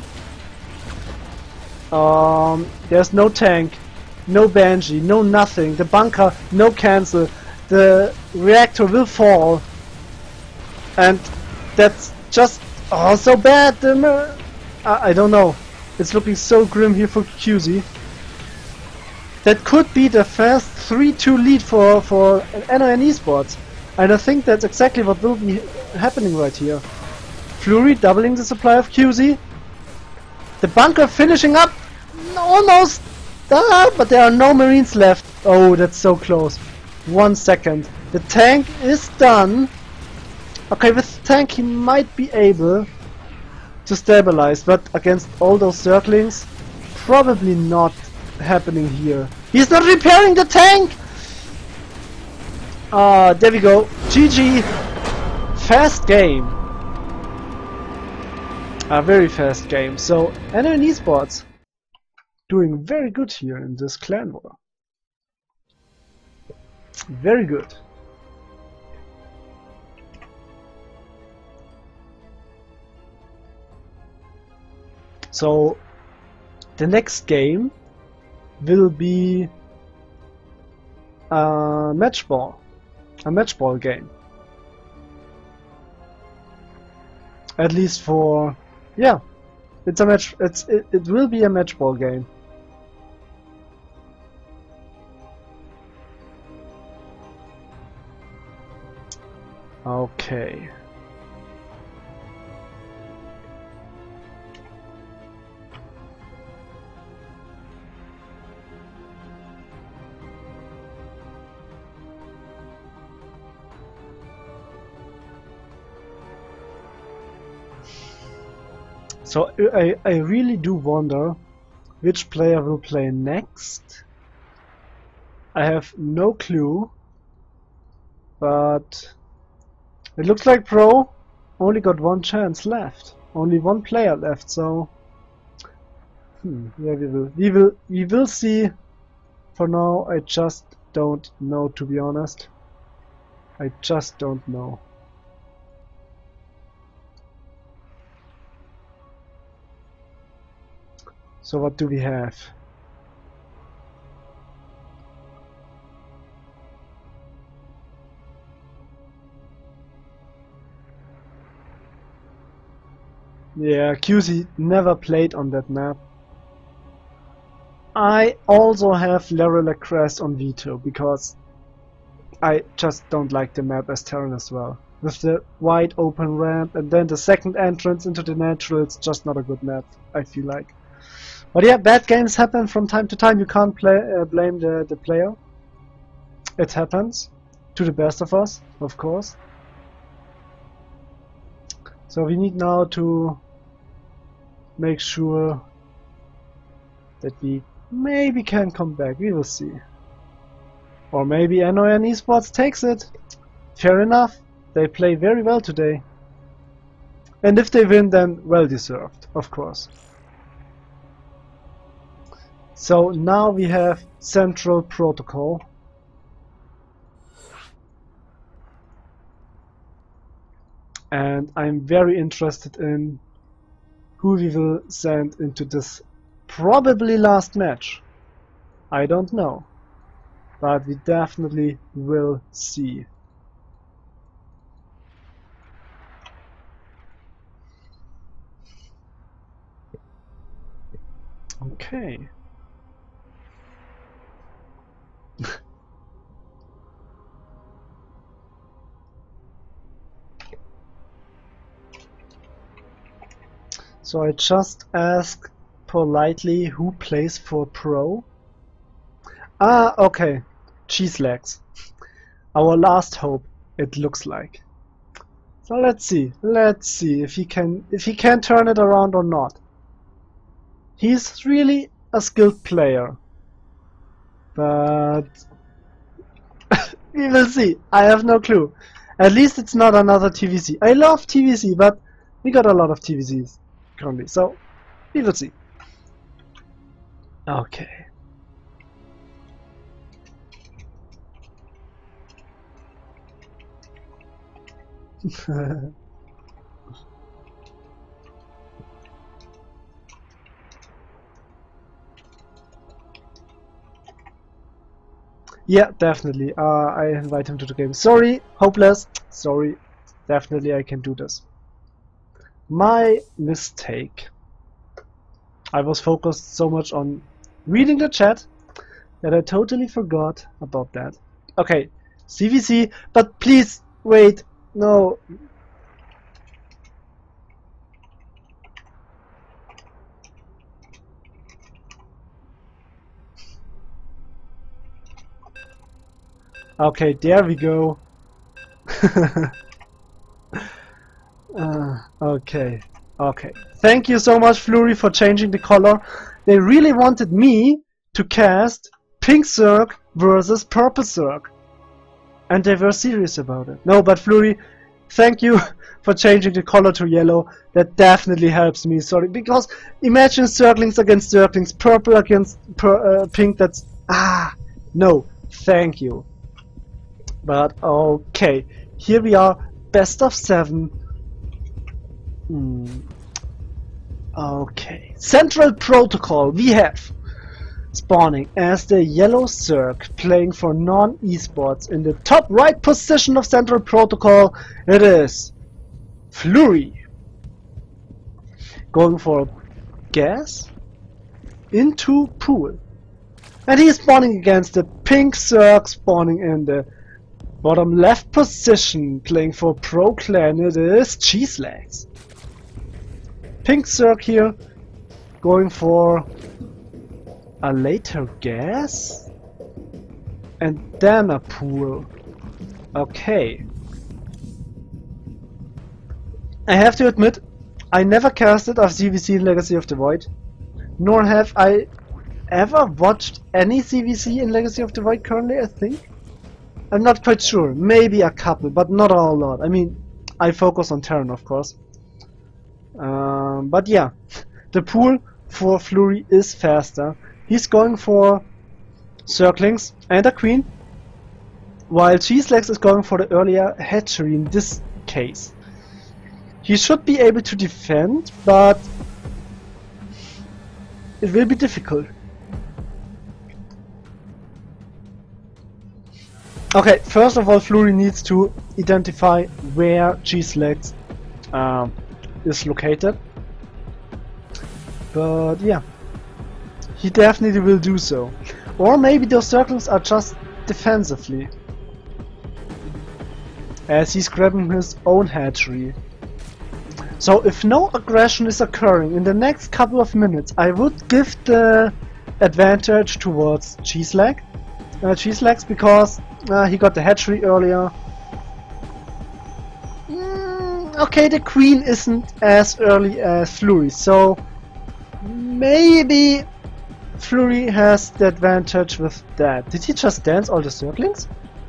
There's no tank, no Banshee, no nothing. The bunker, no cancel. The reactor will fall. And that's just, oh, so bad. I don't know. It's looking so grim here for QZ. That could be the first 3-2 lead for NoN eSprots. And I think that's exactly what will be happening right here. Flurry doubling the supply of QZ. The bunker finishing up. Almost. But there are no Marines left. Oh, that's so close. 1 second. The tank is done. Okay, with the tank he might be able to stabilize. But against all those circlings, probably not happening here. He's not repairing the tank! There we go. GG. Fast game. A very fast game. So, NoN eSprots doing very good here in this clan war. Very good. So, the next game will be a match ball game. At least for, yeah, it's a match. It will be a match ball game. Okay. So I really do wonder which player will play next. I have no clue, but it looks like Pro only got one chance left, only one player left. So yeah, we will see. For now, I just don't know, to be honest. I just don't know. So what do we have? Yeah, QZ never played on that map. I also have Larry Crest on veto because I just don't like the map as Terran as well. With the wide open ramp and then the second entrance into the natural, it's just not a good map, I feel like. But yeah, bad games happen from time to time. You can't blame the player. It happens to the best of us, of course. So we need now to make sure that we maybe can come back. We will see. Or maybe NoN eSprots takes it. Fair enough. They play very well today. And if they win, then well deserved, of course. So now we have Central Protocol. And I'm very interested in who we will send into this probably last match. I don't know. But we definitely will see. Okay. So I just ask politely who plays for pro. Ah, okay. Cheese legs. Our last hope, it looks like. So let's see if he can turn it around or not. He's really a skilled player. But we will see. I have no clue. At least it's not another TVC. I love TVC, but we got a lot of TVCs currently, so we will see. Okay. Yeah, definitely. I invite him to the game. Sorry, hopeless. Sorry. Definitely I can do this. My mistake. I was focused so much on reading the chat that I totally forgot about that. Okay, CVC, but please wait. No. Okay, there we go. Okay. Thank you so much, Flurry, for changing the color. They really wanted me to cast Pink Zerg versus Purple Zerg. And they were serious about it. No, but Flurry, thank you for changing the color to yellow. That definitely helps me, sorry. Because imagine Zerglings against Zerglings, purple against pink, that's... no, thank you. But okay, here we are, best of 7. Okay, Central Protocol, we have spawning as the yellow Zerg, playing for NoN eSprots. In the top right position of Central Protocol, it is Flurry. Going for gas into pool. And he is spawning against the pink Zerg, spawning in the bottom left position, playing for Pro Clan. It is Cheese Legs. Pink Zerg here, going for a later gas and then a pool. Okay. I have to admit, I never casted a CVC in Legacy of the Void, nor have I ever watched any CVC in Legacy of the Void currently, I think. I'm not quite sure, maybe a couple, but not a lot. I mean, I focus on Terran, of course. But yeah, the pool for Flurry is faster. He's going for Zerglings and a Queen, while Cheeselegs is going for the earlier hatchery in this case. He should be able to defend, but it will be difficult. Okay, first of all, Flurry needs to identify where Cheeselegs is located. But yeah, he definitely will do so. Or maybe those circles are just defensively, as he's grabbing his own hatchery. So if no aggression is occurring in the next couple of minutes, I would give the advantage towards Cheeselegs, because he got the hatchery earlier. Okay, the Queen isn't as early as Flurry, so maybe Flurry has the advantage with that. Did he just dance all the Zerglings?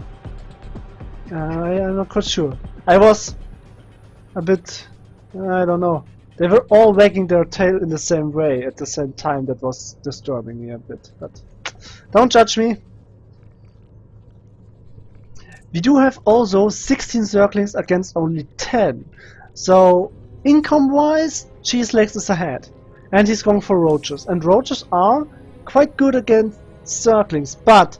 I'm not quite sure. I was a bit... I don't know. They were all wagging their tail in the same way at the same time. That was disturbing me a bit, but don't judge me. We do have also 16 Zerglings against only 10. So income wise, Cheeselegs is ahead. And he's going for roaches. And roaches are quite good against Zerglings, but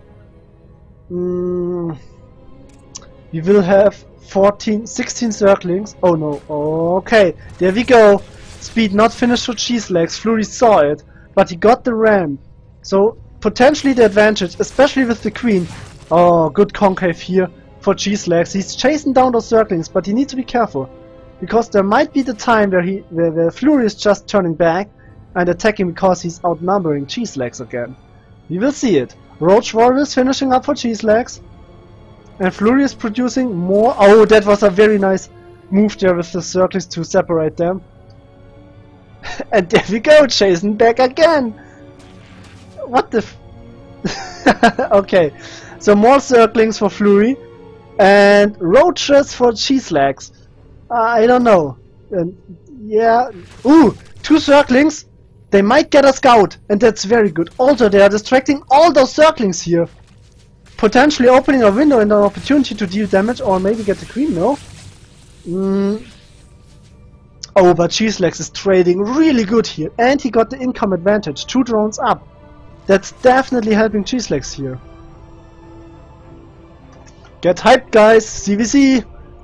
we will have 16 Zerglings. Oh no, okay, there we go. Speed not finished for Cheeselegs. Flurry saw it, but he got the ramp. So potentially the advantage, especially with the queen. Oh, good concave here for Cheese Legs. He's chasing down those circlings, but he needs to be careful, because there might be the time where Flurry is just turning back and attacking because he's outnumbering Cheese Legs again. We will see it. Roach Warrior is finishing up for Cheese Legs, and Flurry is producing more. Oh, that was a very nice move there with the circlings to separate them. And there we go, chasing back again. What the okay, so more circlings for Flurry and roaches for Cheese Legs. I don't know. Yeah. Ooh, 2 circlings. They might get a scout, and that's very good. Also, they are distracting all those circlings here, potentially opening a window and an opportunity to deal damage or maybe get the queen. No. Oh, but Cheese Legs is trading really good here, and he got the income advantage. 2 drones up. That's definitely helping Cheese Legs here. Get hyped, guys! CVC!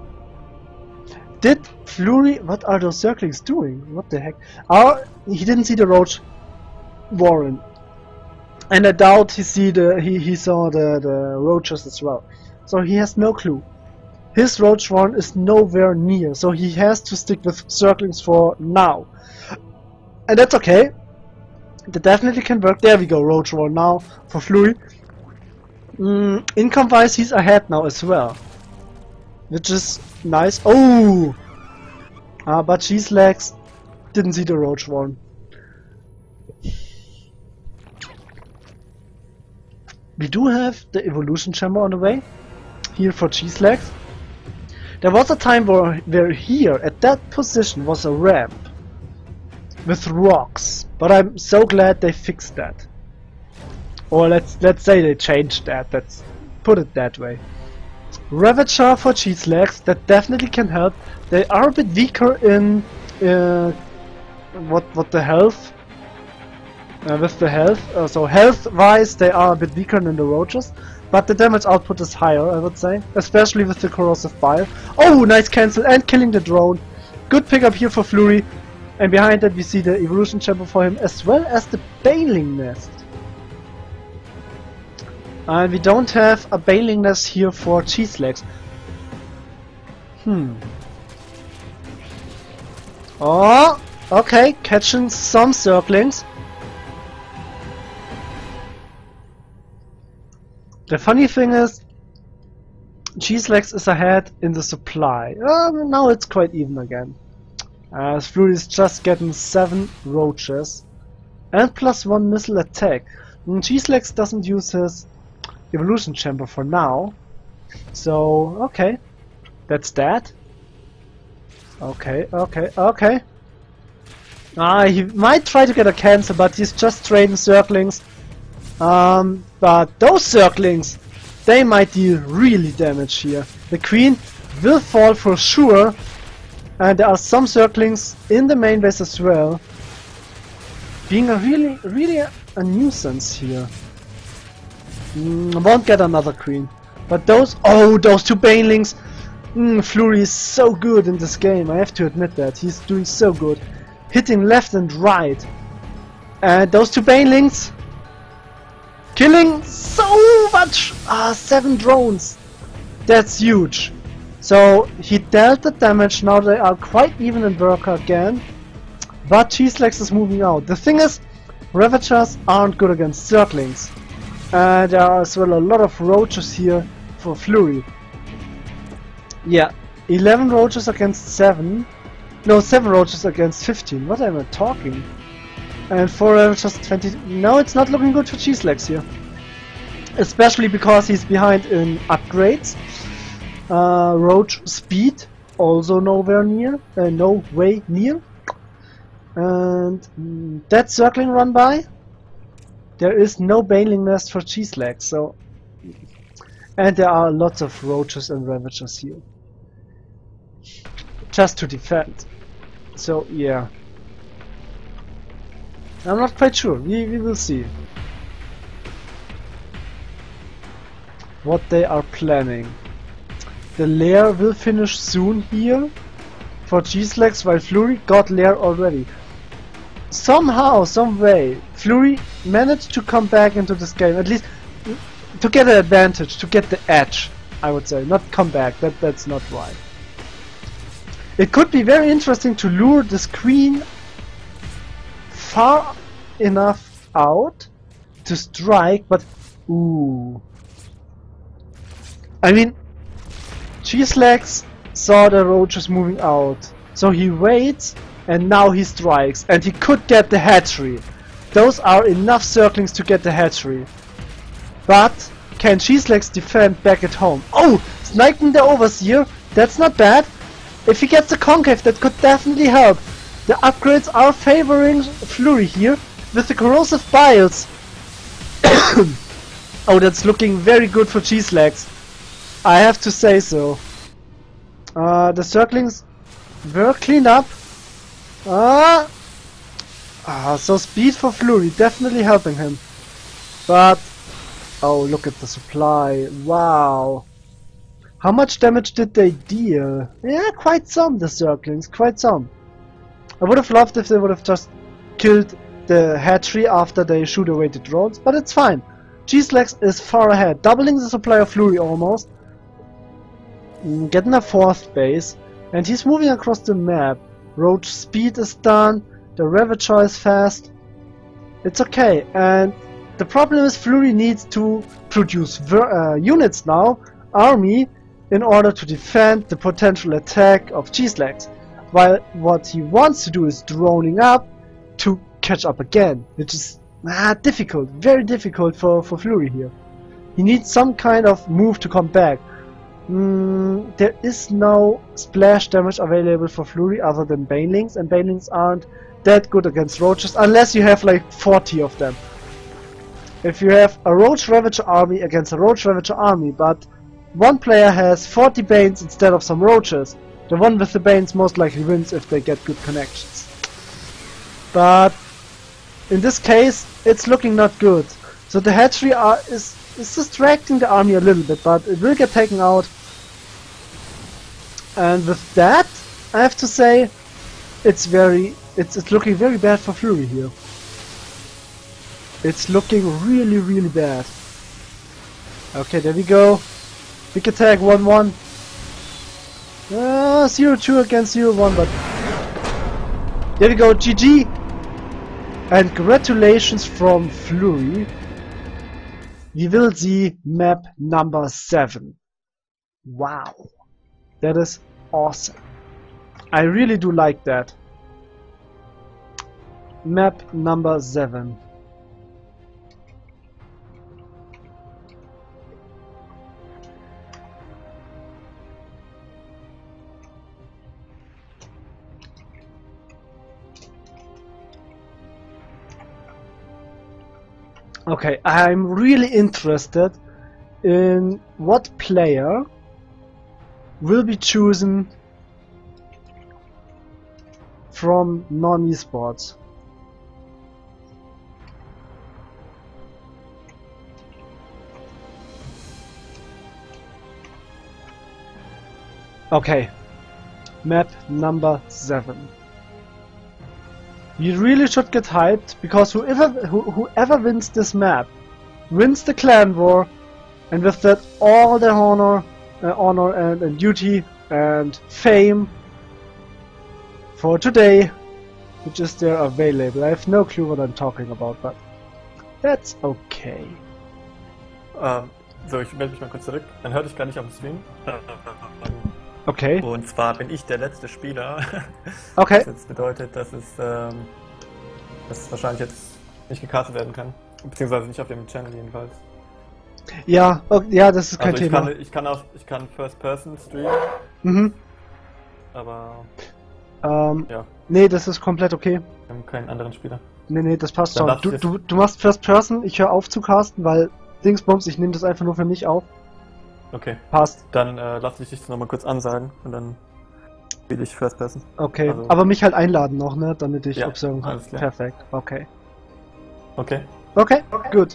Did Flurry... What are those circlings doing? What the heck? Oh, he didn't see the Roach Warren. And I doubt he saw the roaches as well. So he has no clue. His Roach Warren is nowhere near, so he has to stick with circlings for now. And that's okay. That definitely can work. There we go, Roach Warren now for Flurry. Income wise, he's ahead now as well, which is nice. Oh! But Cheese Legs didn't see the Roach Warren. We do have the evolution chamber on the way here for Cheese Legs. There was a time where here at that position was a ramp with rocks, but I'm so glad they fixed that. Or let's say they changed that. Let's put it that way. Ravager for Cheese Legs, that definitely can help. They are a bit weaker in what the health. With the health, so health-wise they are a bit weaker than the roaches, but the damage output is higher, I would say, especially with the corrosive bile. Oh, nice cancel and killing the drone. Good pickup here for Flurry, and behind that we see the evolution chamber for him, as well as the Baling Nest. And we don't have a Baling Nest here for Cheese Legs. Oh, okay, catching some circlings. The funny thing is, Cheese Legs is ahead in the supply. Now it's quite even again. Flurry is just getting 7 roaches and +1 missile attack. Cheese Legs doesn't use his evolution chamber for now, so okay, that's that. Okay. He might try to get a cancel, but he's just trading circlings. But those circlings, they might deal really damage here. The queen will fall for sure, and there are some circlings in the main base as well, being a really a nuisance here. Won't get another queen, but those 2 banelings. Flurry is so good in this game, I have to admit that. He's doing so good, hitting left and right, and those 2 banelings killing so much! 7 drones! That's huge! So he dealt the damage, now they are quite even in worker again. But Cheese Legs is moving out. The thing is, Ravagers aren't good against circlings. And there are as well a lot of roaches here for Flurry. Yeah, 11 roaches against 7. No, 7 roaches against 15. What am I talking? And 4 Ravagers 20. No, it's not looking good for Cheese Legs here. Especially because he's behind in upgrades. Roach speed also nowhere near. No way near. And that circling run by. There is no Baling Nest for Cheese Legs, so. And there are lots of roaches and Ravagers here. Just to defend. So yeah. I'm not quite sure. We will see what they are planning. The lair will finish soon here for Cheese Legs, while Flurry got lair already. somehow, some way, Flurry managed to come back into this game, at least to get an advantage, to get the edge, I would say. Not come back, that's not right. It could be very interesting to lure this queen far enough out to strike, but ooh. I mean, Cheeselegs saw the roaches moving out, so he waits and now he strikes, and he could get the hatchery. Those are enough circlings to get the hatchery. But can Cheeselegs defend back at home? Oh, sniping the Overseer, that's not bad. If he gets the Concave, that could definitely help. The upgrades are favoring Flurry here with the Corrosive Biles. Oh, that's looking very good for Cheeselegs. I have to say so. The circlings were cleaned up. So speed for Flurry, definitely helping him. But, oh, look at the supply. Wow. How much damage did they deal? Yeah, quite some, the circlings, quite some. I would have loved if they would have just killed the hatchery after they shoot away the drones, but it's fine. Cheeselegs is far ahead, doubling the supply of Flurry almost. Getting a 4th base, and he's moving across the map. Roach speed is done, the Ravager is fast. It's okay, and the problem is Flurry needs to produce units now, army, in order to defend the potential attack of Cheeselegs. While what he wants to do is droning up to catch up again, which is difficult, very difficult for Flurry here. He needs some kind of move to come back. There is no splash damage available for Flurry other than Banelings, and Banelings aren't that good against roaches unless you have like 40 of them. If you have a Roach Ravager army against a Roach Ravager army, but one player has 40 Banes instead of some roaches, the one with the Banes most likely wins if they get good connections. But in this case, it's looking not good. So the hatchery is distracting the army a little bit, but it will get taken out. And with that, I have to say, it's looking very bad for Flurry here. It's looking really, really bad. Okay, there we go. Big attack, 1-1. 0-2 against 0-1, but there we go, GG. And congratulations from Flurry. We will see map number 7. Wow. That is awesome. I really do like that. Map number 7. Okay, I'm really interested in what player will be chosen from NoN eSprots. Okay, map number 7. You really should get hyped, because whoever wins this map wins the clan war, and with that all the honor and duty and fame for today, which is there available. I have no clue what I'm talking about, but that's okay. So, ich melde mich mal kurz zurück. Man hört dich gar nicht am Stream. Okay. Und zwar bin ich der letzte Spieler. Okay. Das jetzt bedeutet, dass es wahrscheinlich jetzt nicht gecastet werden kann. Beziehungsweise nicht auf dem Channel jedenfalls. Ja, ja, das ist kein also Thema. Ich kann First Person streamen. Mhm. Aber ja. Nee, das ist komplett okay. Wir haben keinen anderen Spieler. Nee, das passt schon. Du machst First Person, ich höre auf zu casten, weil Dingsbums, ich nehme das einfach nur für mich auf. Okay. Passt. Dann lass ich dich nochmal kurz ansagen und dann spiele ich First Person. Okay, also, aber mich halt einladen noch, ne, damit ich observen kann. Alles klar. Perfekt, okay. Okay. Okay, good.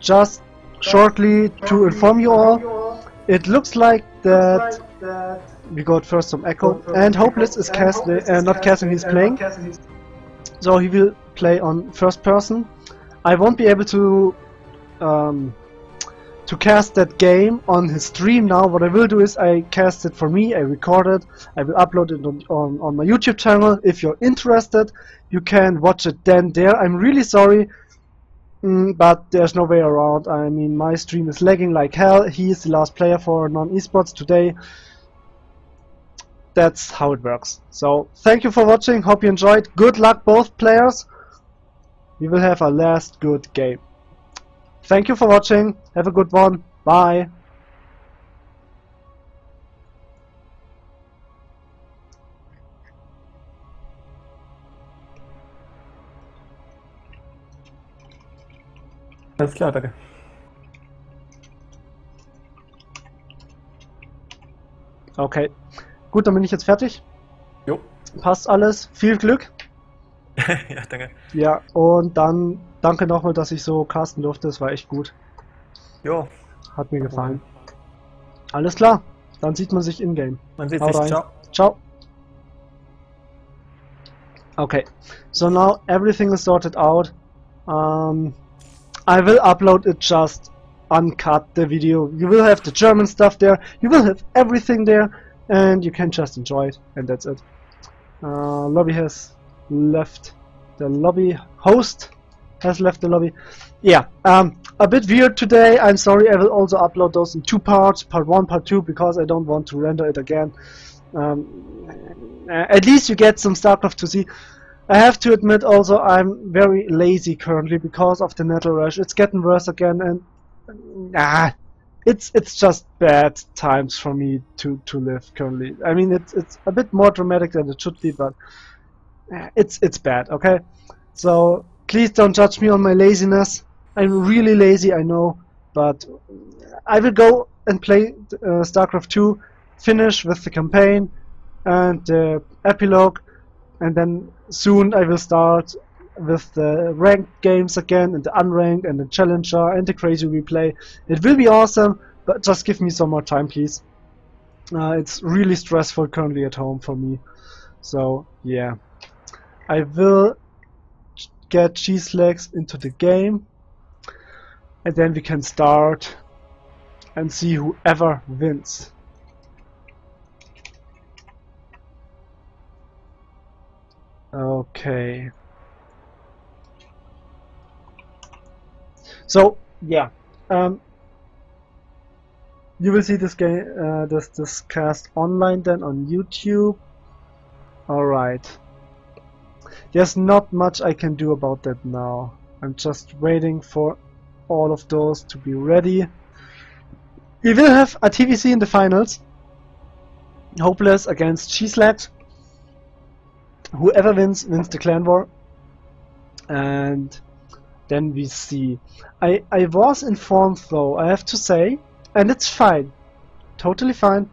Just shortly to inform you all, it looks like that we got first some echo, and Hopeless is not casting, he's playing. So he will play on first person. I won't be able to cast that game on his stream now. What I will do is I cast it for me, I record it, I will upload it on my YouTube channel. If you're interested, you can watch it then there. I'm really sorry, but there's no way around. I mean, my stream is lagging like hell. He is the last player for NoN eSprots today. That's how it works. So, thank you for watching, hope you enjoyed. Good luck both players. We will have our last good game. Thank you for watching, have a good one, bye. Alles klar, danke. Okay, gut, dann bin ich jetzt fertig. Jo. Passt alles, viel Glück. Ja, danke. Ja, und dann danke nochmal, dass ich so casten durfte, das war echt gut. Jo. Hat mir gefallen. Alles klar, dann sieht man sich in-game. Man sieht sich, ciao. Ciao. Okay, so now everything is sorted out. I will upload it just uncut, the video. You will have the German stuff there, you will have everything there, and you can just enjoy it, and that's it. Lobby has left the lobby. Host has left the lobby. Yeah, a bit weird today. I'm sorry. I will also upload those in two parts, part 1, part 2, because I don't want to render it again. At least you get some StarCraft to see. I have to admit also I'm very lazy currently because of the nettle rush. It's getting worse again, and it's just bad times for me to live currently. I mean, it's a bit more dramatic than it should be, but it's bad. Okay, so please don't judge me on my laziness. I'm really lazy, I know, but I will go and play StarCraft 2, finish with the campaign and the epilogue, and then soon I will start with the ranked games again, and the unranked, and the challenger, and the crazy replay. It will be awesome, but just give me some more time, please. It's really stressful currently at home for me. So yeah, I will get cheese legs into the game, and then we can start and see whoever wins. Okay. So yeah, you will see this game, this cast online then on YouTube. All right. There's not much I can do about that now. I'm just waiting for all of those to be ready. We will have a TVC in the finals. Hopeless against Cheeselet. Whoever wins the clan war. And then we see. I was informed though, I have to say, and it's fine, totally fine,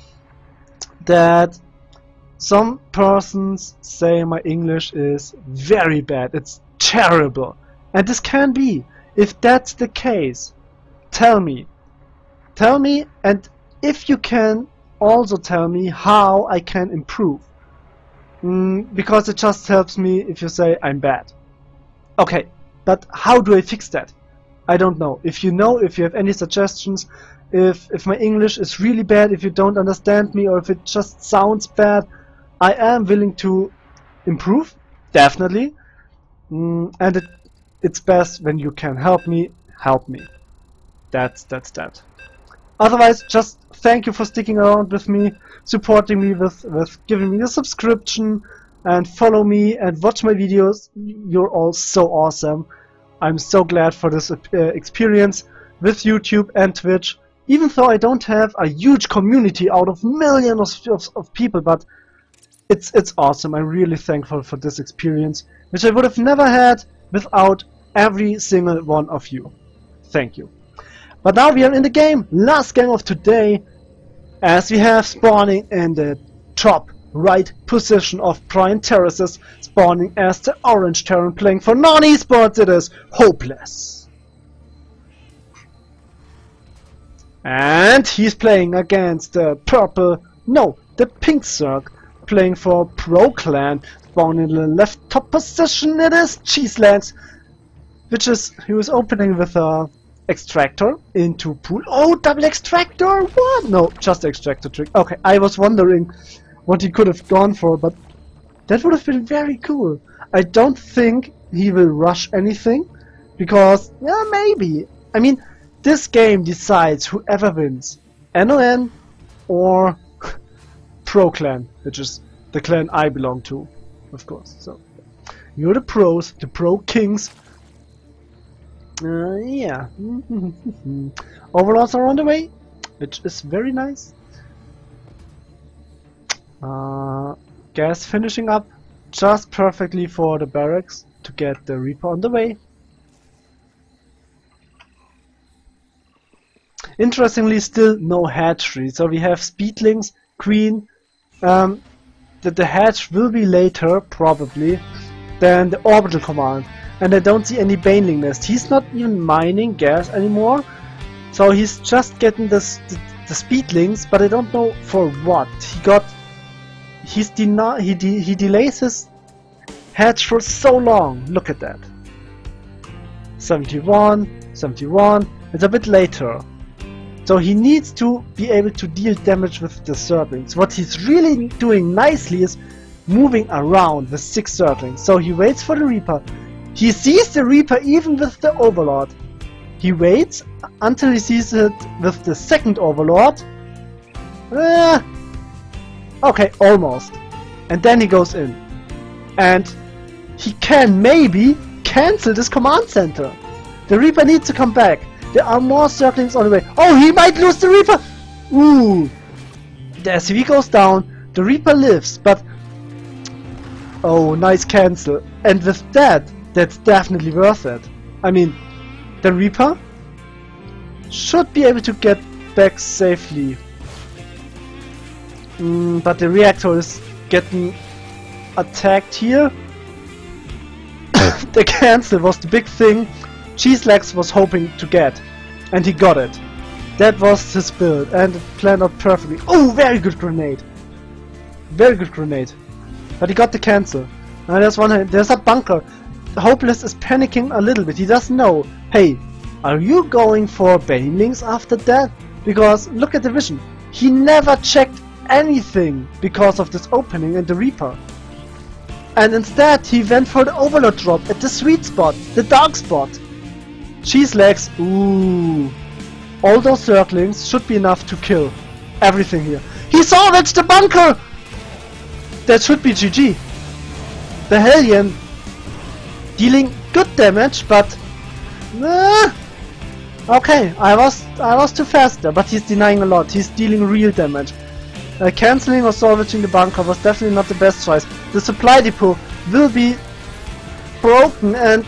that some persons say my English is very bad, it's terrible. And this can be. If that's the case, tell me. Tell me, and if you can also tell me how I can improve. Because it just helps me if you say I'm bad. Okay, but how do I fix that? I don't know. If you know, if you have any suggestions, if my English is really bad, if you don't understand me, or if it just sounds bad, I am willing to improve, definitely. And it's best when you can help me, help me. That's that. Otherwise, just thank you for sticking around with me, supporting me with giving me a subscription, and follow me and watch my videos. You're all so awesome. I'm so glad for this experience with YouTube and Twitch. Even though I don't have a huge community out of millions of people, but it's awesome. I'm really thankful for this experience, which I would have never had without every single one of you. Thank you. But now we are in the game, last game of today, as we have spawning in the top right position of Prime Terraces, spawning as the orange Terran, playing for NoN eSprots. It is Hopeless. And he's playing against the purple, no, the pink circ, playing for Pro Clan, spawned in the left top position. It is Cheese Legs, which is he was opening with a extractor into pool. Oh, double extractor! What? No, just extractor trick. Okay, I was wondering what he could have gone for, but that would have been very cool. I don't think he will rush anything, because, yeah, maybe. I mean, this game decides whoever wins. NoN or Pro Clan, which is the clan I belong to, of course. So, you're the pros, the pro kings. Yeah. Overlords are on the way, which is very nice. Gas finishing up just perfectly for the barracks to get the Reaper on the way. Interestingly, still no hatchery, so we have Speedlings, Queen. The hatch will be later, probably, than the orbital command. And I don't see any Baneling nest. He's not even mining gas anymore, so he's just getting the Speedlings, but I don't know for what. He delays his hatch for so long. Look at that. 71, 71. It's a bit later. So he needs to be able to deal damage with the Zerglings. What he's really doing nicely is moving around with 6 Zerglings. So he waits for the Reaper. He sees the Reaper even with the Overlord. He waits until he sees it with the second Overlord. Okay, almost. And then he goes in. And he can maybe cancel this command center. The Reaper needs to come back. There are more Zerglings on the way. Oh, he might lose the Reaper! Ooh! The SCV goes down. The Reaper lives, but... Oh, nice cancel. And with that, that's definitely worth it. I mean, the Reaper should be able to get back safely. But the reactor is getting attacked here. The cancel was the big thing Cheese Legs was hoping to get, and he got it. That was his build, and it planned out perfectly. Oh, very good grenade. Very good grenade. But he got the cancel. Now there's a bunker. Hopeless is panicking a little bit. He doesn't know. Hey, are you going for Banelings after that? Because look at the vision. He never checked anything because of this opening and the Reaper. And instead he went for the Overlord drop at the sweet spot, the dark spot. Cheese Legs, ooh. All those Zerglings should be enough to kill everything here. He salvaged the bunker! That should be GG. The Hellion dealing good damage, but okay, I was too fast there, but he's denying a lot. He's dealing real damage. Cancelling or salvaging the bunker was definitely not the best choice. The supply depot will be broken and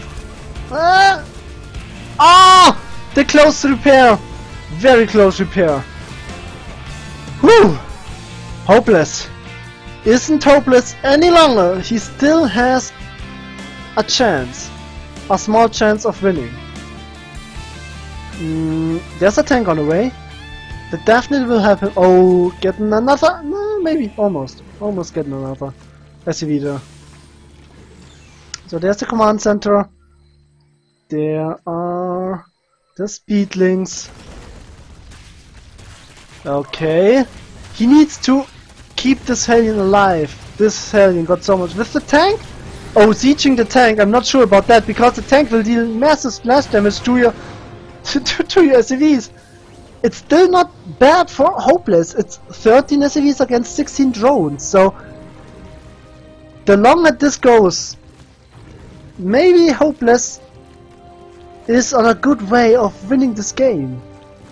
the close repair, very close repair. Whew! Hopeless isn't hopeless any longer. He still has a chance, a small chance of winning. There's a tank on the way. That definitely will help him. Oh, getting another? No, maybe, almost getting another SCV there. So there's the command center. There are the Speedlings. Okay, he needs to keep this Hellion alive. This Hellion got so much with the tank. Oh, sieging the tank. I'm not sure about that because the tank will deal massive splash damage to your to your SCVs. It's still not bad for Hopeless. It's 13 SCVs against 16 drones. So the longer this goes, maybe Hopeless is on a good way of winning this game.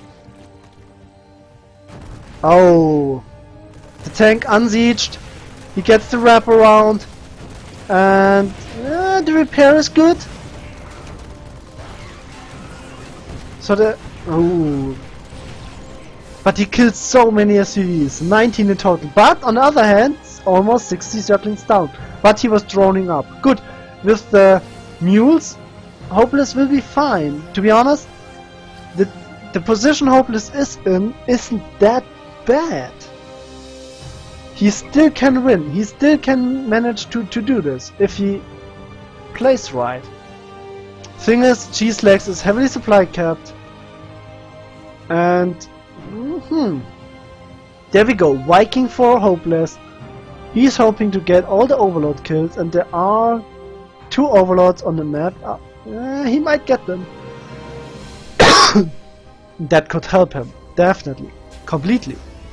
Oh, the tank unsieged. He gets the wraparound, and the repair is good. So but he killed so many SCVs, 19 in total. But on the other hand, almost 60 Zerglings down. But he was droning up. Good. With the mules, Hopeless will be fine. To be honest, the position Hopeless is in isn't that bad. he still can win. He still can manage to do this if he plays right. Thing is, Cheese Legs is heavily supply capped. And there we go. Viking for Hopeless. He's hoping to get all the Overlord kills, and there are 2 Overlords on the map. He might get them. That could help him, definitely, completely.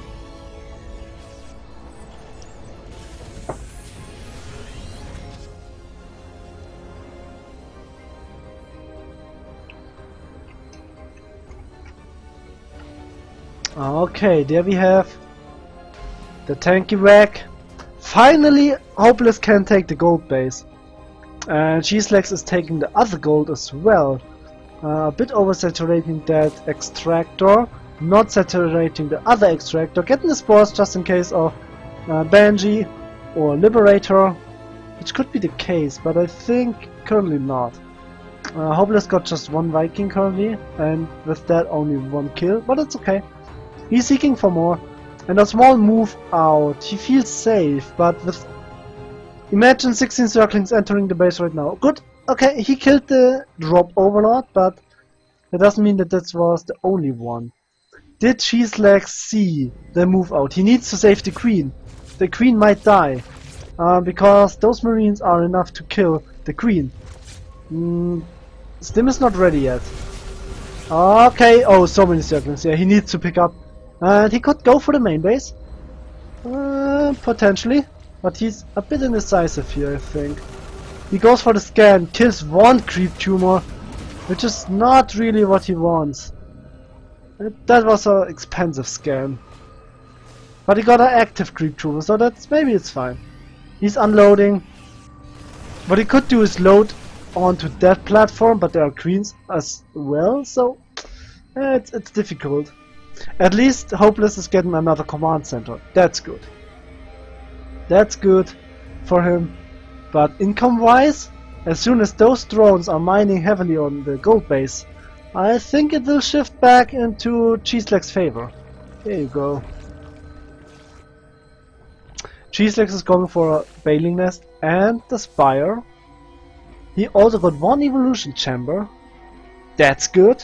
Okay, there we have the tanky whack. Finally, Hopeless can take the gold base. And Cheese Legs is taking the other gold as well. A bit oversaturating that extractor, not saturating the other extractor, getting the spores just in case of Banshee or Liberator, which could be the case, but I think currently not. Hopeless got just 1 Viking currently, and with that only 1 kill, but it's okay. He's seeking for more, and a small move out. He feels safe, but with... Imagine 16 Zerglings entering the base right now. Good, okay, he killed the drop Overlord, but that doesn't mean that this was the only one. Did Cheese Legs see the move out? He needs to save the Queen. The Queen might die, because those Marines are enough to kill the Queen. Stim is not ready yet. Okay, oh, so many Zerglings. Yeah, he needs to pick up. And he could go for the main base. Potentially. But he's a bit indecisive here, I think. He goes for the scan, kills 1 creep tumor, which is not really what he wants. That was an expensive scan. But he got an active creep tumor, so that's maybe it's fine. He's unloading. What he could do is load onto that platform, but there are queens as well, so it's difficult. At least Hopeless is getting another command center. That's good. That's good for him. But income wise, as soon as those drones are mining heavily on the gold base, I think it will shift back into Cheese Legs' favor. There you go. Cheese Legs is going for a Bailing Nest and the Spire. He also got 1 evolution chamber. That's good.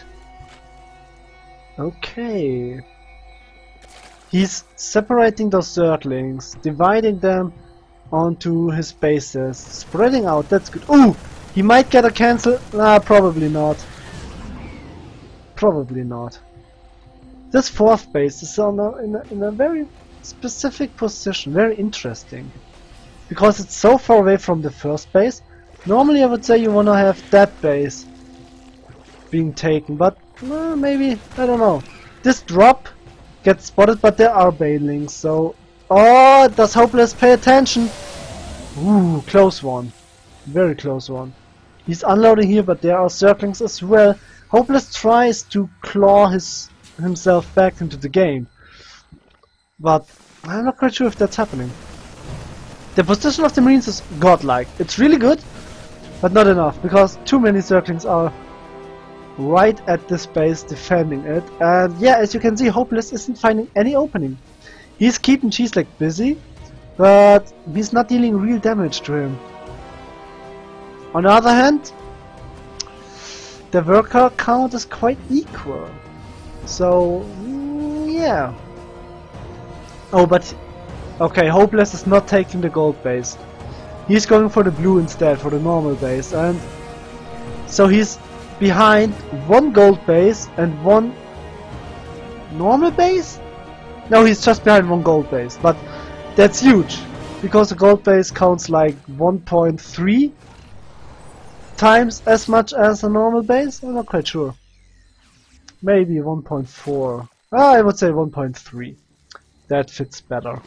Okay. He's separating those Zerglings, dividing them onto his bases, spreading out. That's good. Ooh! He might get a cancel. Nah, probably not. Probably not. This 4th base is in a very specific position, very interesting. Because it's so far away from the 1st base. Normally I would say you want to have that base being taken, but maybe, I don't know. This drop gets spotted, but there are Banelings, so... Oh, does Hopeless pay attention? Ooh, close one. Very close one. He's unloading here, but there are Zerglings as well. Hopeless tries to claw himself back into the game. But I'm not quite sure if that's happening. The position of the Marines is godlike. It's really good, but not enough, because too many Zerglings are right at this base defending it. And yeah, as you can see, Hopeless isn't finding any opening. He's keeping Cheese Leg busy, but he's not dealing real damage to him. On the other hand, the worker count is quite equal. So, yeah. Oh, but... Okay, Hopeless is not taking the gold base. He's going for the blue instead, for the normal base. And so he's behind 1 gold base and 1 normal base? No, he's just behind 1 gold base. But that's huge, because the gold base counts like 1.3 times as much as a normal base. I'm not quite sure. Maybe 1.4. I would say 1.3. That fits better.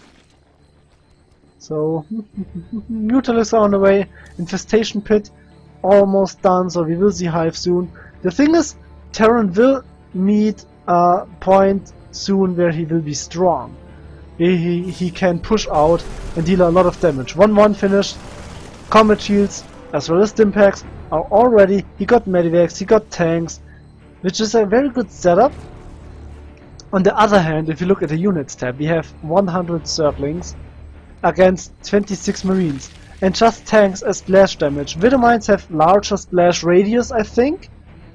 So, Mutalisks are on the way. Infestation Pit almost done, so we will see Hive soon. The thing is, Terran will meet a point soon where he will be strong. He can push out and deal a lot of damage. 1-1 finished. Combat shields as well as Stimpaks are already. He got Medivacs, he got tanks, which is a very good setup. On the other hand, if you look at the units tab, we have 100 Zerglings against 26 Marines. And just tanks as splash damage. Widowmines have larger splash radius, I think.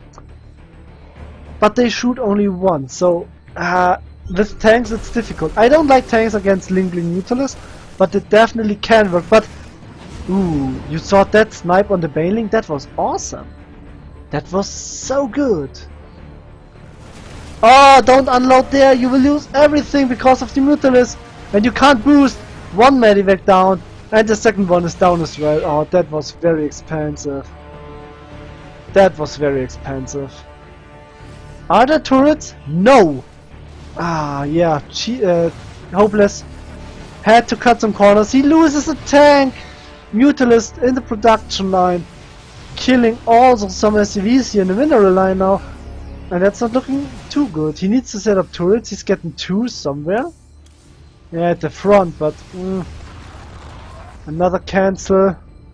But they shoot only once, so with tanks it's difficult. I don't like tanks against Lingling Mutalisk, but it definitely can work. But ooh, you saw that snipe on the Baneling? That was awesome. That was so good. Oh, don't unload there, you will lose everything because of the Mutalisk. And you can't boost. One medivac down, and the second one is down as well. Oh, that was very expensive. That was very expensive. Are there turrets? No! Ah, yeah, Hopeless had to cut some corners. He loses a tank! Mutalisk in the production line, killing also some SCVs here in the mineral line now. And that's not looking too good. He needs to set up turrets. He's getting 2 somewhere. Yeah, at the front, but another cancel.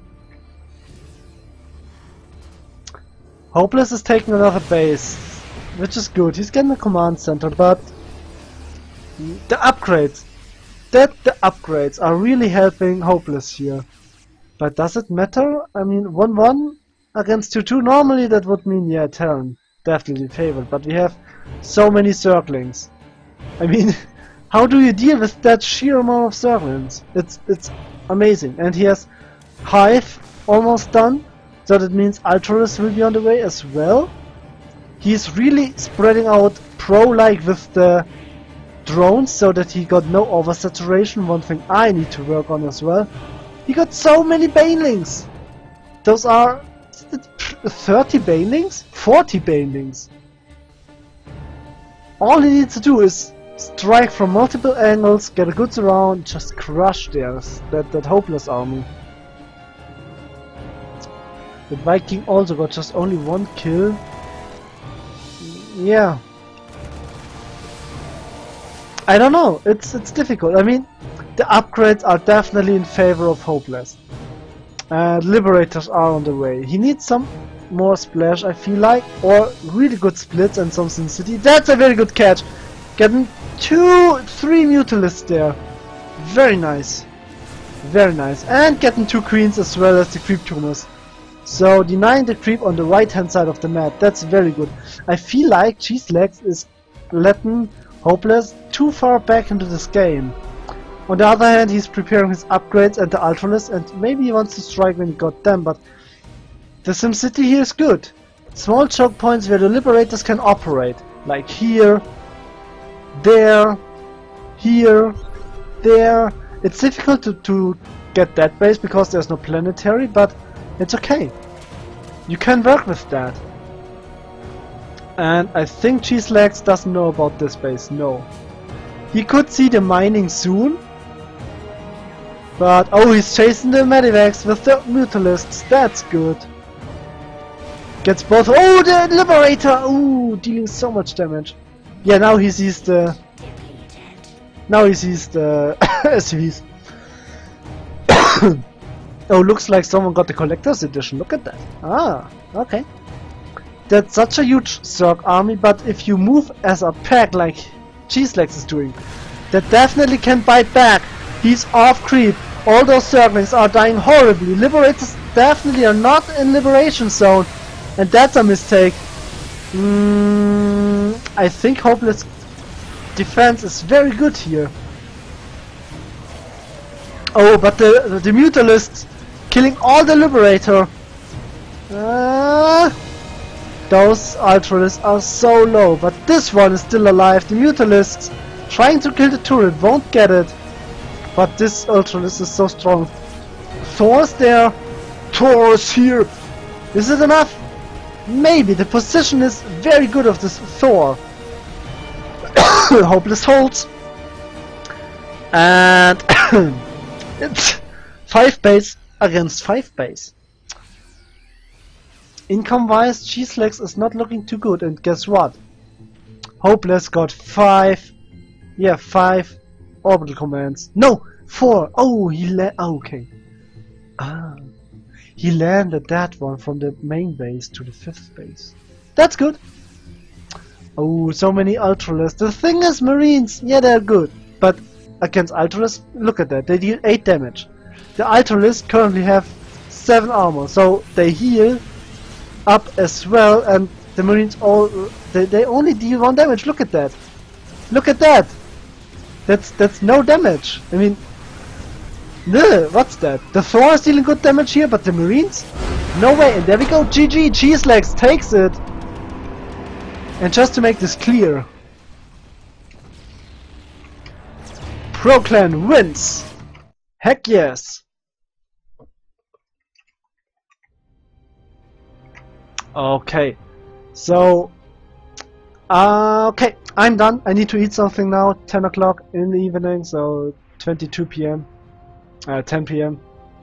Hopeless is taking another base, which is good. He's getting a command center, but the upgrades, the upgrades are really helping Hopeless here. But does it matter? I mean, 1-1 against 2-2. Normally that would mean, yeah, Terran definitely favored, but we have so many circlings. I mean, how do you deal with that sheer amount of circlings? It's amazing. And he has Hive almost done, so that means Ultralis will be on the way as well. He's really spreading out pro-like with the drones, so that he got no oversaturation. One thing I need to work on as well. He got so many Banelings! Those are 30 Banelings? 40 Banelings! All he needs to do is strike from multiple angles, get a good surround, just crush that Hopeless army. The Viking also got just only 1 kill. Yeah. I don't know, it's difficult. I mean, the upgrades are definitely in favor of Hopeless. Liberators are on the way. He needs some more splash, I feel like, or really good splits and some Sin City. That's a very good catch! Getting 2-3 Mutalisks there. Very nice. Very nice. And getting 2 queens as well as the creep tumors. So denying the creep on the right hand side of the map. That's very good. I feel like Cheeselegs is letting Hopeless too far back into this game. On the other hand, he's preparing his upgrades and the Ultralis, and maybe he wants to strike when he got them, but the SimCity here is good. Small choke points where the Liberators can operate. Like here, there, here, there. It's difficult to get that base because there's no planetary, but it's okay. You can work with that. And I think Cheeselegs doesn't know about this base, no. He could see the mining soon. But, oh, he's chasing the Medivacs with the Mutalisks, that's good. Gets both, oh, the Liberator! Ooh, dealing so much damage. Yeah, now he sees the... Now he sees the SCVs. Oh, looks like someone got the Collector's Edition, look at that. Ah, okay. That's such a huge Zerg army, but if you move as a pack like Cheeselegs is doing, that definitely can bite back. He's off creep. All those Zerglings are dying horribly. Liberators definitely are not in Liberation Zone. And that's a mistake. I think Hopeless defense is very good here. Oh, but the Mutalisks killing all the Liberator. Those Ultralis are so low, but this one is still alive. The Mutalisks trying to kill the turret won't get it. But this Ultralis is so strong. Thor's there. Thor's here. Is it enough? Maybe. The position is very good of this Thor. Hopeless holds. And it's 5 base against 5 base. Income wise, Cheeselegs is not looking too good, and guess what? Hopeless got 5 orbital commands. No, 4. Oh, okay. He landed that one from the main base to the 5th base. That's good. Oh, so many Ultralis. The thing is, Marines, yeah, they're good, but against Ultralisk, look at that, they deal 8 damage. The Ultralisk currently have 7 armor, so they heal up as well, and the Marines all they only deal 1 damage. Look at that. Look at that. That's no damage. I mean, no, what's that? The Thor is dealing good damage here, but the Marines? No way. And there we go. GG. Cheese Legs takes it. And just to make this clear, Pro Clan wins. Heck yes. Okay, so okay, I'm done. I need to eat something now. 10 o'clock in the evening, so 22 p.m. 10 p.m.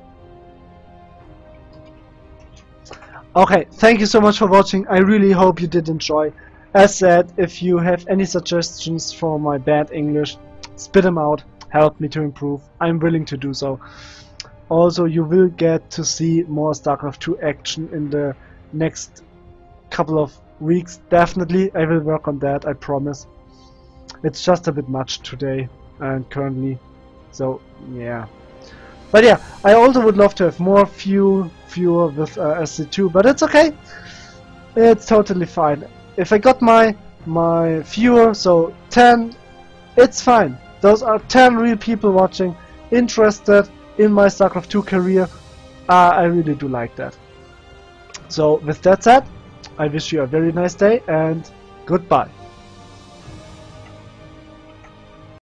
Okay, thank you so much for watching. I really hope you did enjoy. As said, if you have any suggestions for my bad English, spit them out. Help me to improve. I'm willing to do so. Also, you will get to see more StarCraft 2 action in the next couple of weeks. Definitely, I will work on that, I promise. It's just a bit much today and currently, so yeah. But yeah, I also would love to have more viewer with SC2, but it's okay. It's totally fine. If I got my viewer, so 10, it's fine. Those are 10 real people watching, interested in my StarCraft 2 career. I really do like that. So with that said, I wish you a very nice day and goodbye.